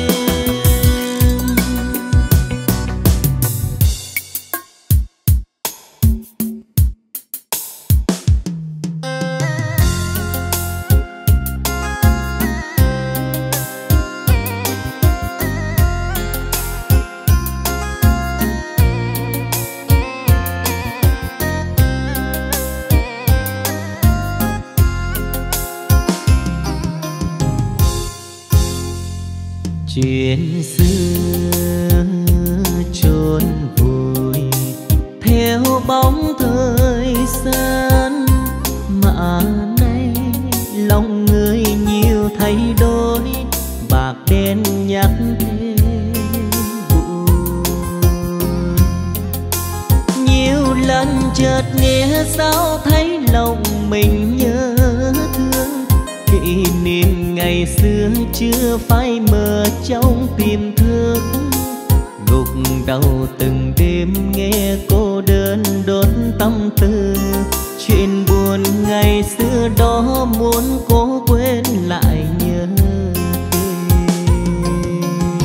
Chuyện xưa chôn vùi theo bóng thời gian, mà nay lòng người nhiều thay đổi, bạc đen nhắc thêm buồn. Nhiều lần chợt nghe sao thấy lòng mình nhớ thương, kỷ niệm ngày xưa chưa phai mờ trong tiềm thức. Gục đầu từng đêm nghe cô đơn đốt tâm tư, chuyện buồn ngày xưa đó muốn cố quên lại nhớ thêm.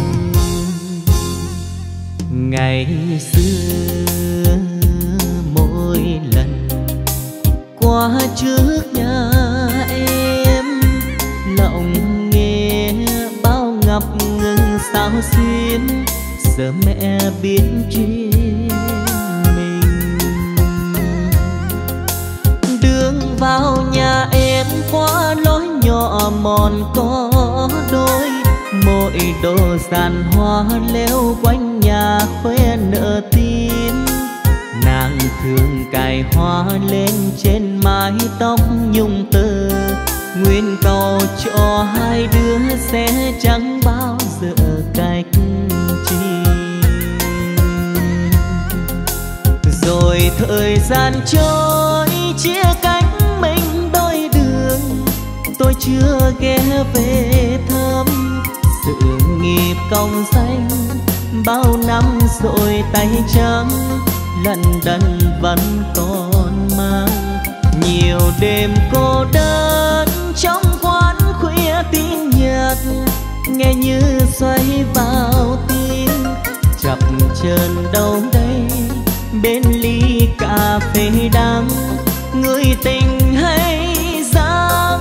Ngày xưa mỗi lần qua trước nhà em, lòng nghe bao ngập ngừng sao xuyên. Giờ mẹ biết chuyện mình, đường vào nhà em qua lối nhỏ mòn có đôi, mỗi đồ giàn hoa leo quanh nhà khoe nợ tím. Nàng thường cài hoa lên trên mái tóc nhung tơ, nguyện cầu cho hai đứa sẽ chẳng bao giờ cách chi. Rồi thời gian trôi chia cách mình đôi đường, tôi chưa ghé về thăm sự nghiệp công danh. Bao năm rồi tay trắng lận đận vẫn còn mang, nhiều đêm cô đơn trong quán khuya tin nhật, nghe như xoay vào tim. Chập chờn đâu đây bên ly cà phê đắng, người tình hay dáng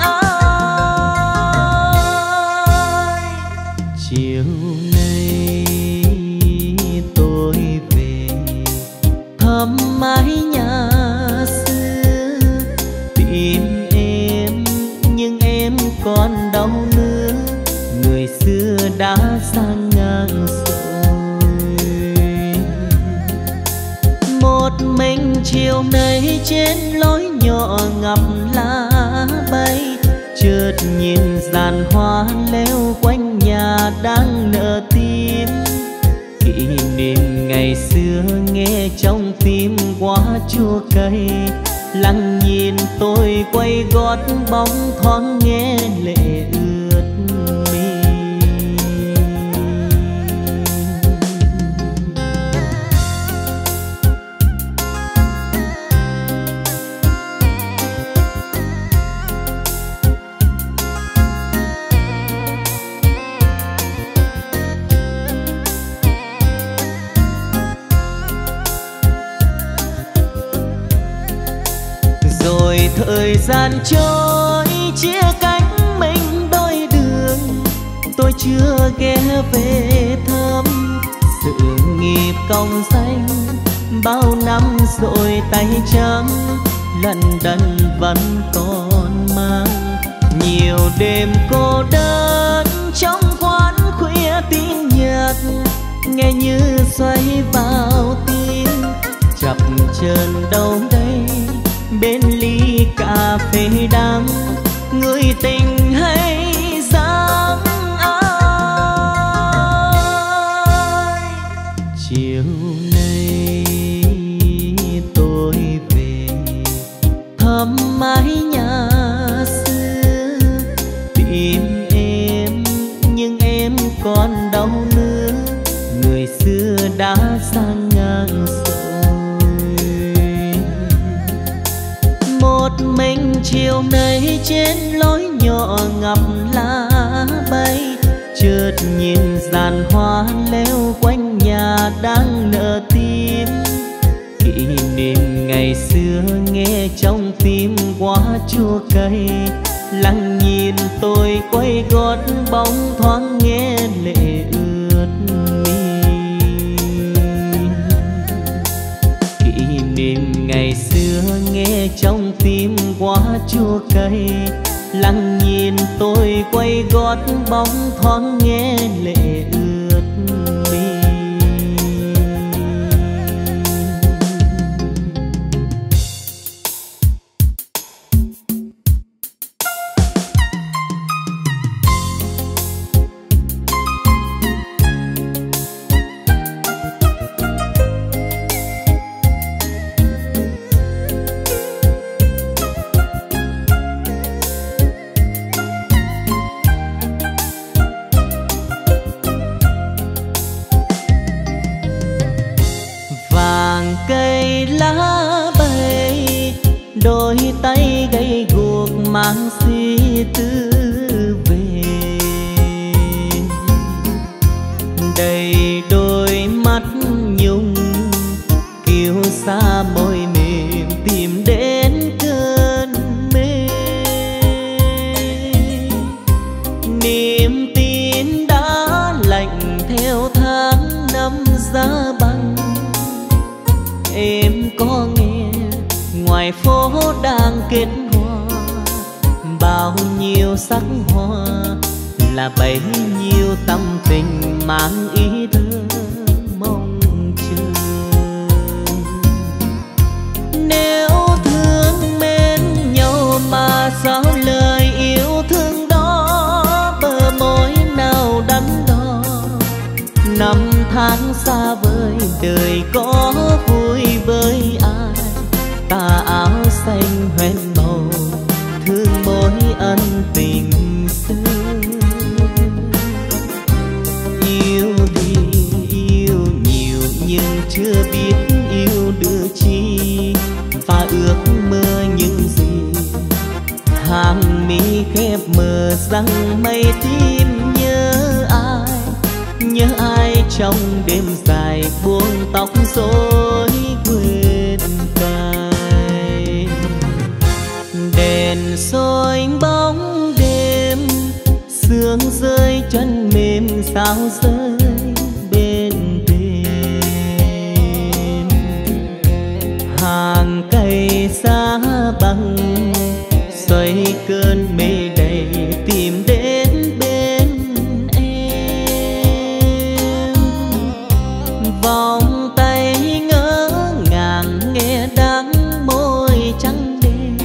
ai. Chiều nay tôi về thăm mái nhà xưa, tìm em nhưng em còn đâu nữa, người xưa đã sang ngang rồi. Một mình chiều nay trên lối nhỏ ngập lá bay, chợt nhìn dàn hoa leo quanh nhà đang nở tím. Kỷ niệm ngày xưa nghe trong tim quá chua cay, lặng nhìn tôi quay gót bóng thoáng nghe lệ ướt mi. Rồi thời gian trôi chia cách mình đôi đường, tôi chưa ghé về thăm sự nghiệp công danh. Bao năm rồi tay trắng lận đận vẫn còn mang, nhiều đêm cô đơn trong quán khuya tin nhật, nghe như xoay vào tim. Chập chờn đâu đây bên ly cà phê đắng, người tình hay dáng ai. Chiều nay tôi về thăm mái nhà xưa, tìm em nhưng em còn đâu nữa, người xưa đã sang ngang rồi. Một mình chiều nay trên lối nhỏ ngập lá bay, chợt nhìn dàn hoa leo quanh nhà đang nở tím. Kỷ niệm ngày xưa nghe trong tim quá chua cay, lặng nhìn tôi quay gót bóng thoáng nghe lệ ướt mi. Kỷ niệm ngày xưa nghe trong tim quá chua cay, lặng nhìn tôi quay gót bóng thoáng nghe lệ ướt mi. Đôi tay gầy guộc mang suy tư về, đầy đôi mắt nhung kiêu xa môi mềm tìm đến cơn mê. Niềm tin đã lạnh theo tháng năm giá băng, em có nghe ngoài phố đang kết hoa bao bao nhiêu sắc hoa, là bấy nhiêu tâm tình mang ý thơ mong chờ. Nếu thương mến nhau mà sao lời yêu thương đó bờ môi nào đắn đo. Năm tháng xa vời đời có vui với ai, tà áo xanh hoen màu thương mối ân tình xưa. Yêu thì yêu nhiều nhưng chưa biết yêu đưa chi, và ước mơ những gì hàng mi khép mờ răng mây tim. Nhớ ai, nhớ ai trong đêm dài buông tóc rối quên cài. Đèn soi bóng đêm, sương rơi chân mềm sao rơi bên thềm. Hàng cây xa băng xoay cơn mê đầy tìm đến bên em. Vòng tay ngỡ ngàng nghe đắng môi trắng đêm.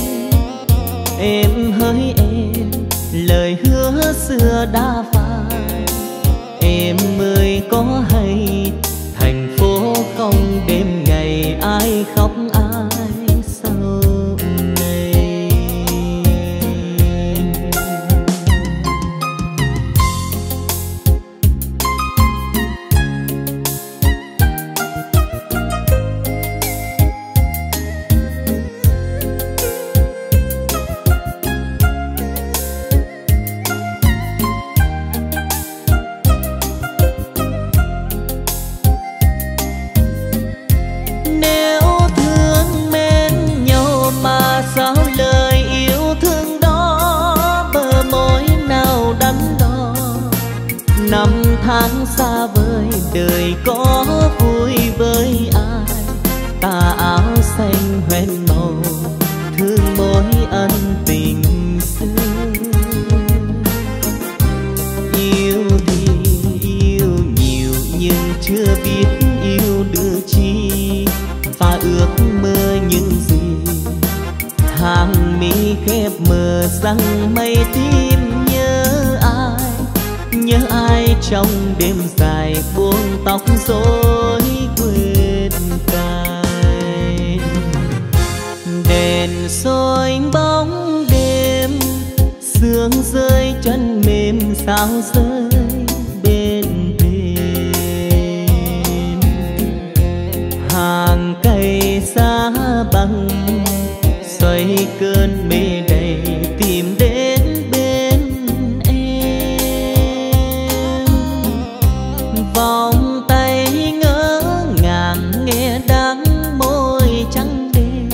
Em hỡi em lời hứa xưa đã phai, em ơi có hay thành phố không đêm ngày ai khóc ai sau này. Năm tháng xa vời đời có vui với ai, tà áo xanh hoen màu thương mối ân tình xưa. Yêu thì yêu nhiều nhưng chưa biết yêu đưa chi, và ước mơ những gì hàng mi khép mờ răng mây tim. Nhớ ai, nhớ ai trong đêm dài buông tóc rối quên cài. Đèn soi bóng đêm, sương rơi chân mềm sao rơi bên thềm. Hàng cây xa băng xoay cơn mê đầy tìm đến bên em. Vòng tay ngỡ ngàng nghe đắng môi trắng đêm.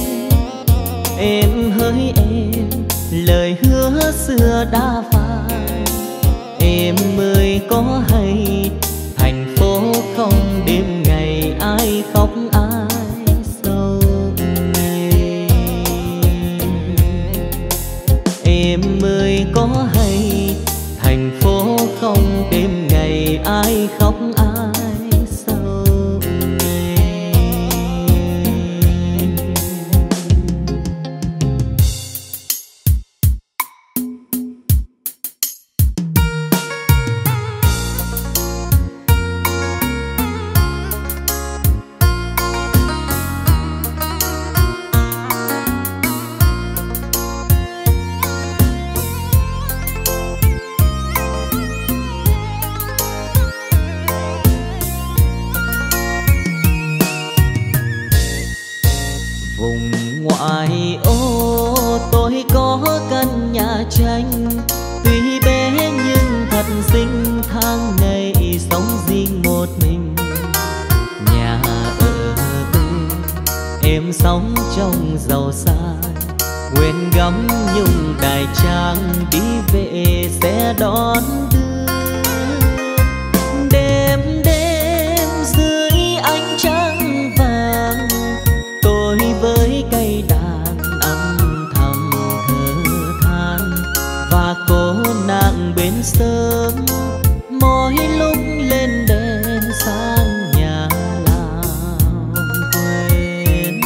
Em hỡi em lời hứa xưa đã phai, em ơi có hay thành phố không đêm ngày ai khóc ai sau này. Em ơi có hay thành phố không đêm ngày ai khóc ai sau này. Ngoài ô tôi có căn nhà tranh, tuy bé nhưng thật xinh. Tháng ngày sống riêng một mình, nhà ở bên em sống trong giàu sang. Quên gấm nhung đài trang đi về sẽ đón đưa. Đêm đêm dưới ánh trăng vàng, tôi với cây đàn âm thầm thở than. cô nàng bên sớm, mỗi lúc lên đèn sang nhà làm quên.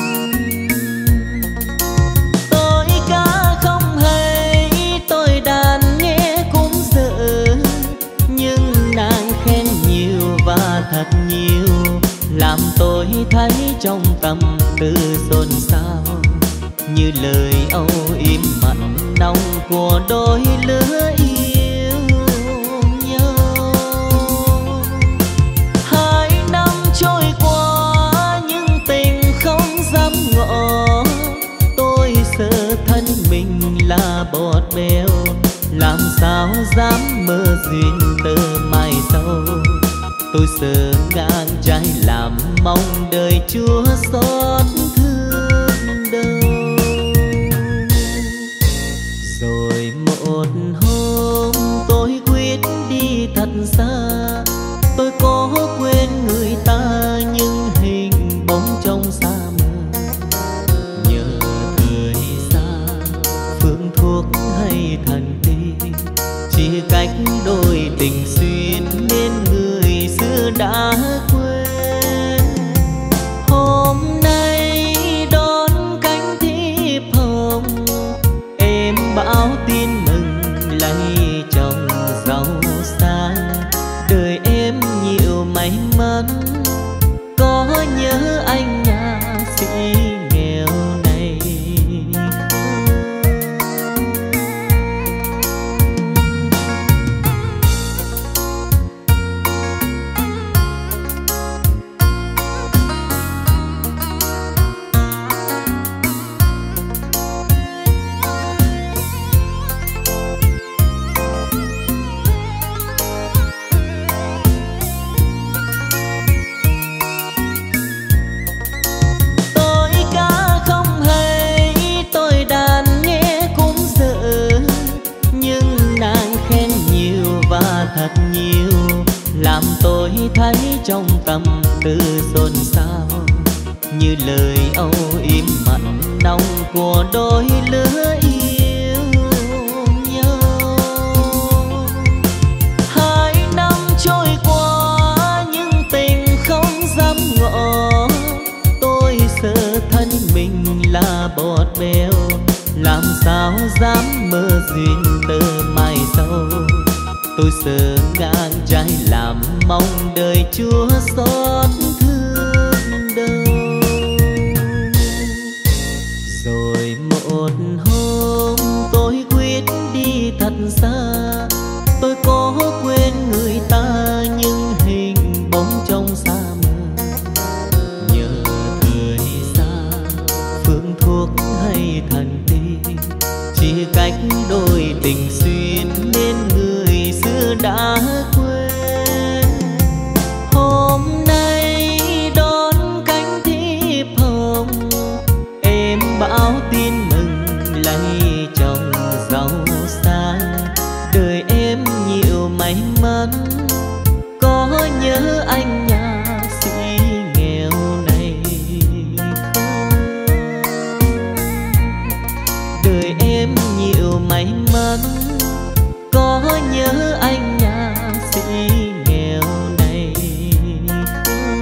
Tôi ca không hay, tôi đàn nghe cũng dở, nhưng nàng khen nhiều và thật nhiều, làm tôi thấy trong tâm tư xôn xao, như lời âu yếm mặn nồng của đôi lứa yêu nhau. Hai năm trôi qua nhưng tình không dám ngỏ, tôi sợ thân mình là bọt bèo, làm sao dám mơ duyên tơ mai sau. Tôi sợ ngang trái làm mong đời Chúa xót thương đâu. Rồi một hôm tôi quyết đi thật xa, tôi có quên người ta nhưng hình bóng trong xa mơ. Nhờ thời xa phương thuốc hay thần tiên, chỉ cách đôi tình xuyên nên người xưa đã quên. Hôm nay đón cánh thiệp hồng, em báo tin mừng lấy chồng giàu sang. Đời em nhiều may mắn, có nhớ anh nhà sĩ nghèo này thật nhiều, làm tôi thấy trong tâm tư xôn xao, như lời âu yếm mặn nồng của đôi lứa yêu nhau. Hai năm trôi qua nhưng tình không dám ngỏ, tôi sợ thân mình là bọt bèo, làm sao dám mơ duyên tơ mai sau. Tôi sợ ngang trái làm mong đời Chúa xót thương đâu. Rồi một hôm tôi quyết đi thật xa, tôi có quên người ta nhưng hình bóng trong xa mơ. Nhờ thời xa phương thuốc hay thần tiên, chỉ cách đôi tình xuyên nên người xưa đã quên. Hôm nay đón cánh thiệp hồng, em báo tin mừng lấy chồng giàu sang. Đời em nhiều may mắn, có nhớ anh nhà sĩ nghèo này không? Đời em nhiều may mắn, có nhớ anh nhà sĩ nghèo này không?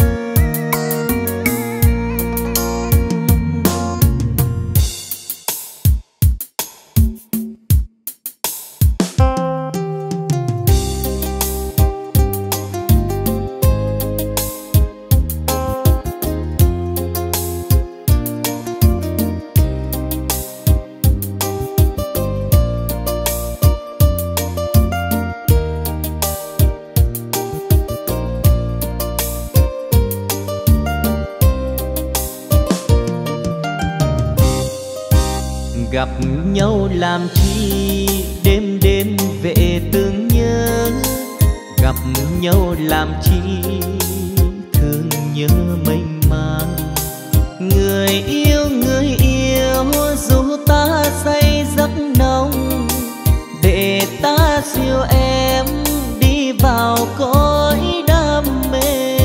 Gặp nhau làm chi đêm đêm về tương nhớ, gặp nhau làm chi thương nhớ mênh mang. Người yêu người yêu dù ta say giấc nồng, để ta siêu em đi vào cõi đam mê.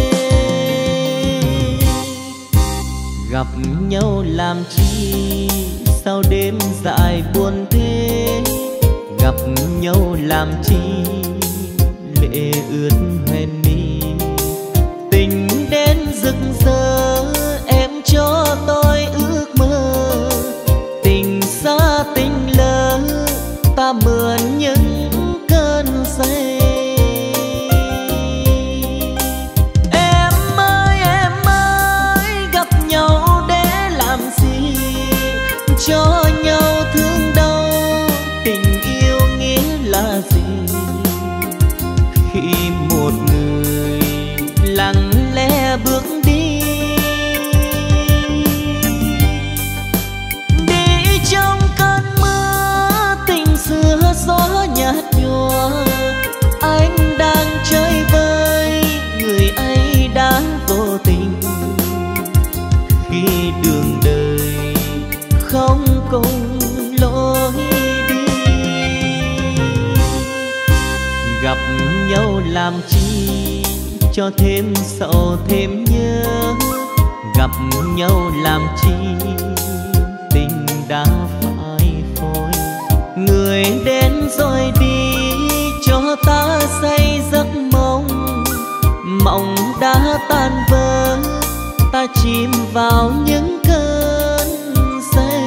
Gặp nhau làm chi sao đêm dài buồn thế, gặp nhau làm chi lệ ướt hoen mi. Tình đến rực rỡ em cho tôi ước mơ, tình xa tình lỡ ta mượn những cơn say. Em ơi em ơi gặp nhau để làm gì, cho nhau thương đau, tình yêu nghĩa là gì khi một người lặng lẽ bước đi. Đi trong cơn mưa tình xưa gió nhạt nhòa, anh đang chơi vơi người ấy đã vô tình khi đường đời không cùng lối đi. Gặp nhau làm chi cho thêm sầu thêm nhớ, gặp nhau làm chi tình đã phai phôi. Người đến rồi đi cho ta say giấc mộng, mộng đã tan vỡ ta chìm vào những cơn say.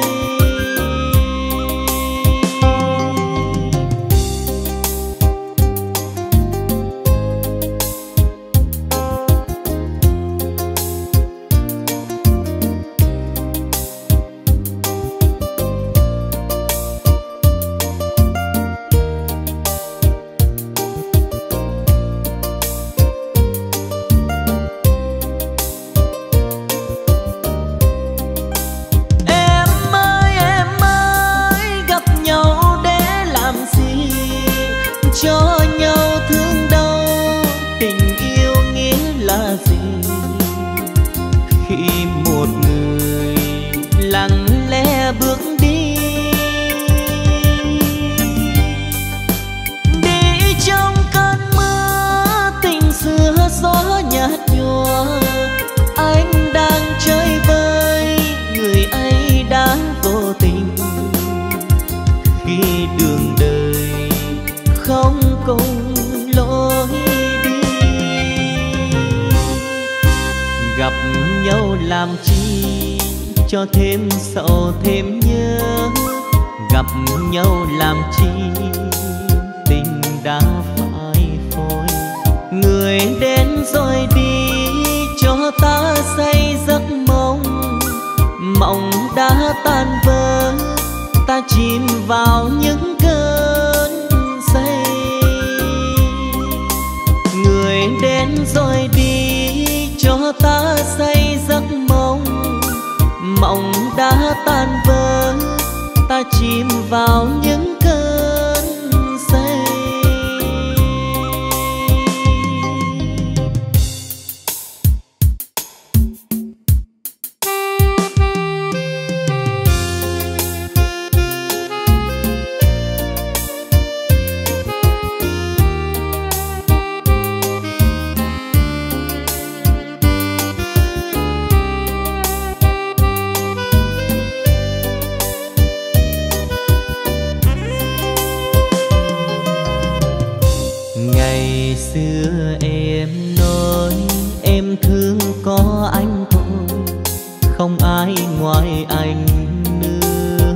Cho nhau thương đau, tình yêu nghĩa là gì khi một người lặng lẽ bước đi. Đi trong cơn mưa tình xưa gió nhạt nhòa, anh đang chơi vơi người ấy đã vô tình khi đường đời không cùng lối đi. Gặp nhau làm chi cho thêm sầu thêm nhớ, gặp nhau làm chi tình đã phai phôi. Người đến rồi đi cho ta say giấc mộng, mộng đã tan vỡ ta chìm vào những cơn say. Người đến rồi đi cho ta say giấc mộng, mộng đã tan vỡ ta chìm vào những cơn say. Xưa em nói em thương có anh thôi, không ai ngoài anh nữa.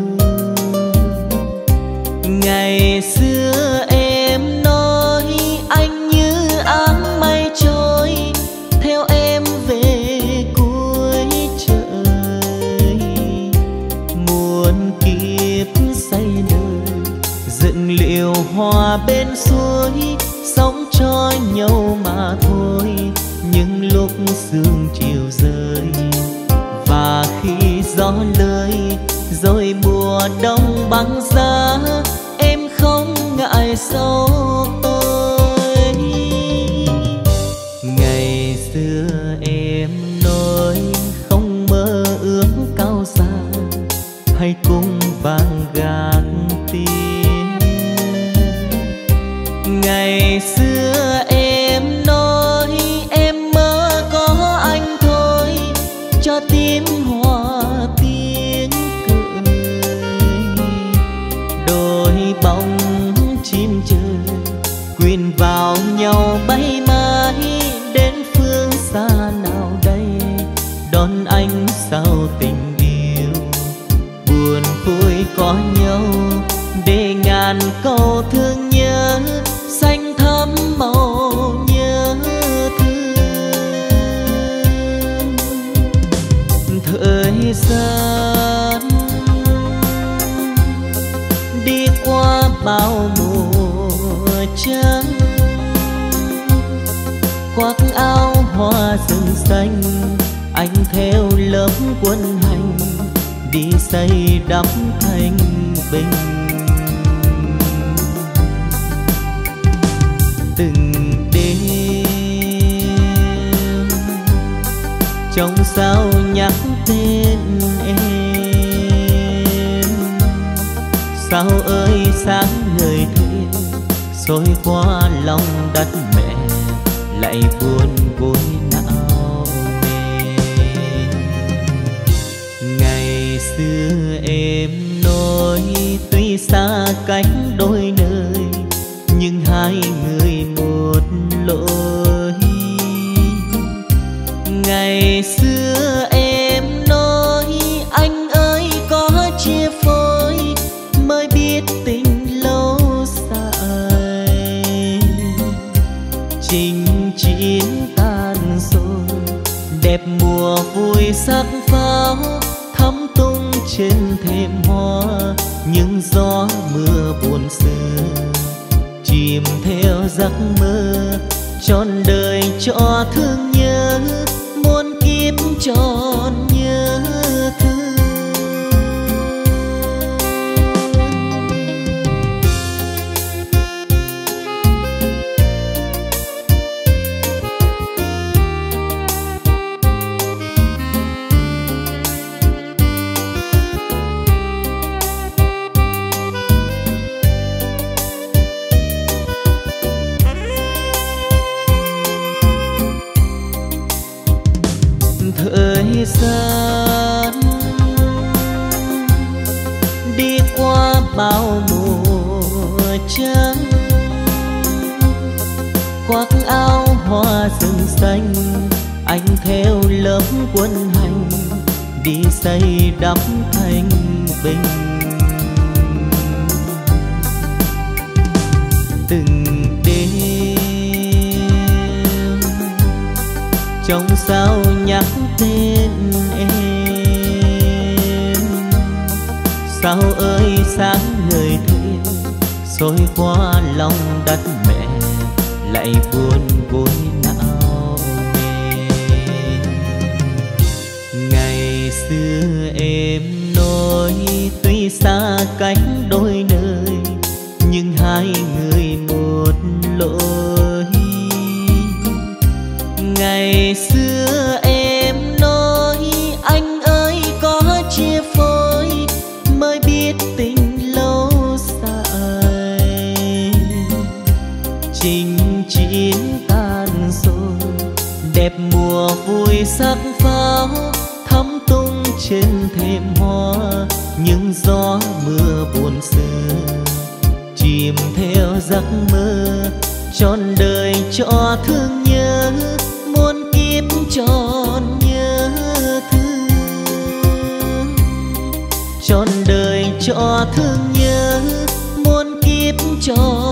Ngày xưa em nói anh như áng mây trôi, theo em về cuối trời. Muôn kiếp say đời dựng liễu hoa bên suối, sống cho nhau mà thôi. Những lúc sương chiều rơi và khi gió lơi, rồi mùa đông băng giá, em không ngại sâu tôi. Ngày xưa em nói không mơ ước cao xa, hay cung vàng gạt tiền. Ngày xưa em nói em mơ có anh thôi, cho tim hòa tiếng cười. Đôi bóng chim ngàn câu thương nhớ xanh thắm màu nhớ thương. Thời gian đi qua bao mùa trắng, khoác áo hoa rừng xanh, anh theo lớp quân hành đi xây đắp thanh bình. Từng đêm trong sao nhắc tên em, sao ơi sáng người thế xôi qua lòng đất mẹ, lại buồn vui não nề. Ngày xưa em nói tuy xa cách đôi nơi, nhưng hai người một lối. Ngày xưa em nói anh ơi có chia phôi mới biết tình lâu dài. Chinh chiến tan rồi đẹp mùa vui sắc pháo thắm tung trên thềm hoa, những gió mưa buồn xưa chìm theo giấc mơ. Trọn đời cho thương nhớ, muôn kiếp trọn nhớ thương. Thời gian đi qua bao mùa trắng, khoác áo hoa rừng xanh, anh theo lớp quân hành đi xây đắp thanh bình. Từng đêm trong sao nhắc tên em, sao ơi sáng người thế xôi qua lòng đất mẹ, lại buồn vui não nề. Ngày xưa em nói tuy xa cách đôi nơi, nhưng hai người một lối. Ngày xưa em nói anh ơi có chia phôi mới biết tình lâu dài. Chinh chiến tan rồi đẹp mùa vui sắc pháo thắm tung trên thềm hoa, những gió mưa buồn xưa chìm theo giấc mơ. Trọn đời cho thương nhớ, muôn kiếp trọn nhớ thương. Trọn đời cho thương nhớ, muôn kiếp trọn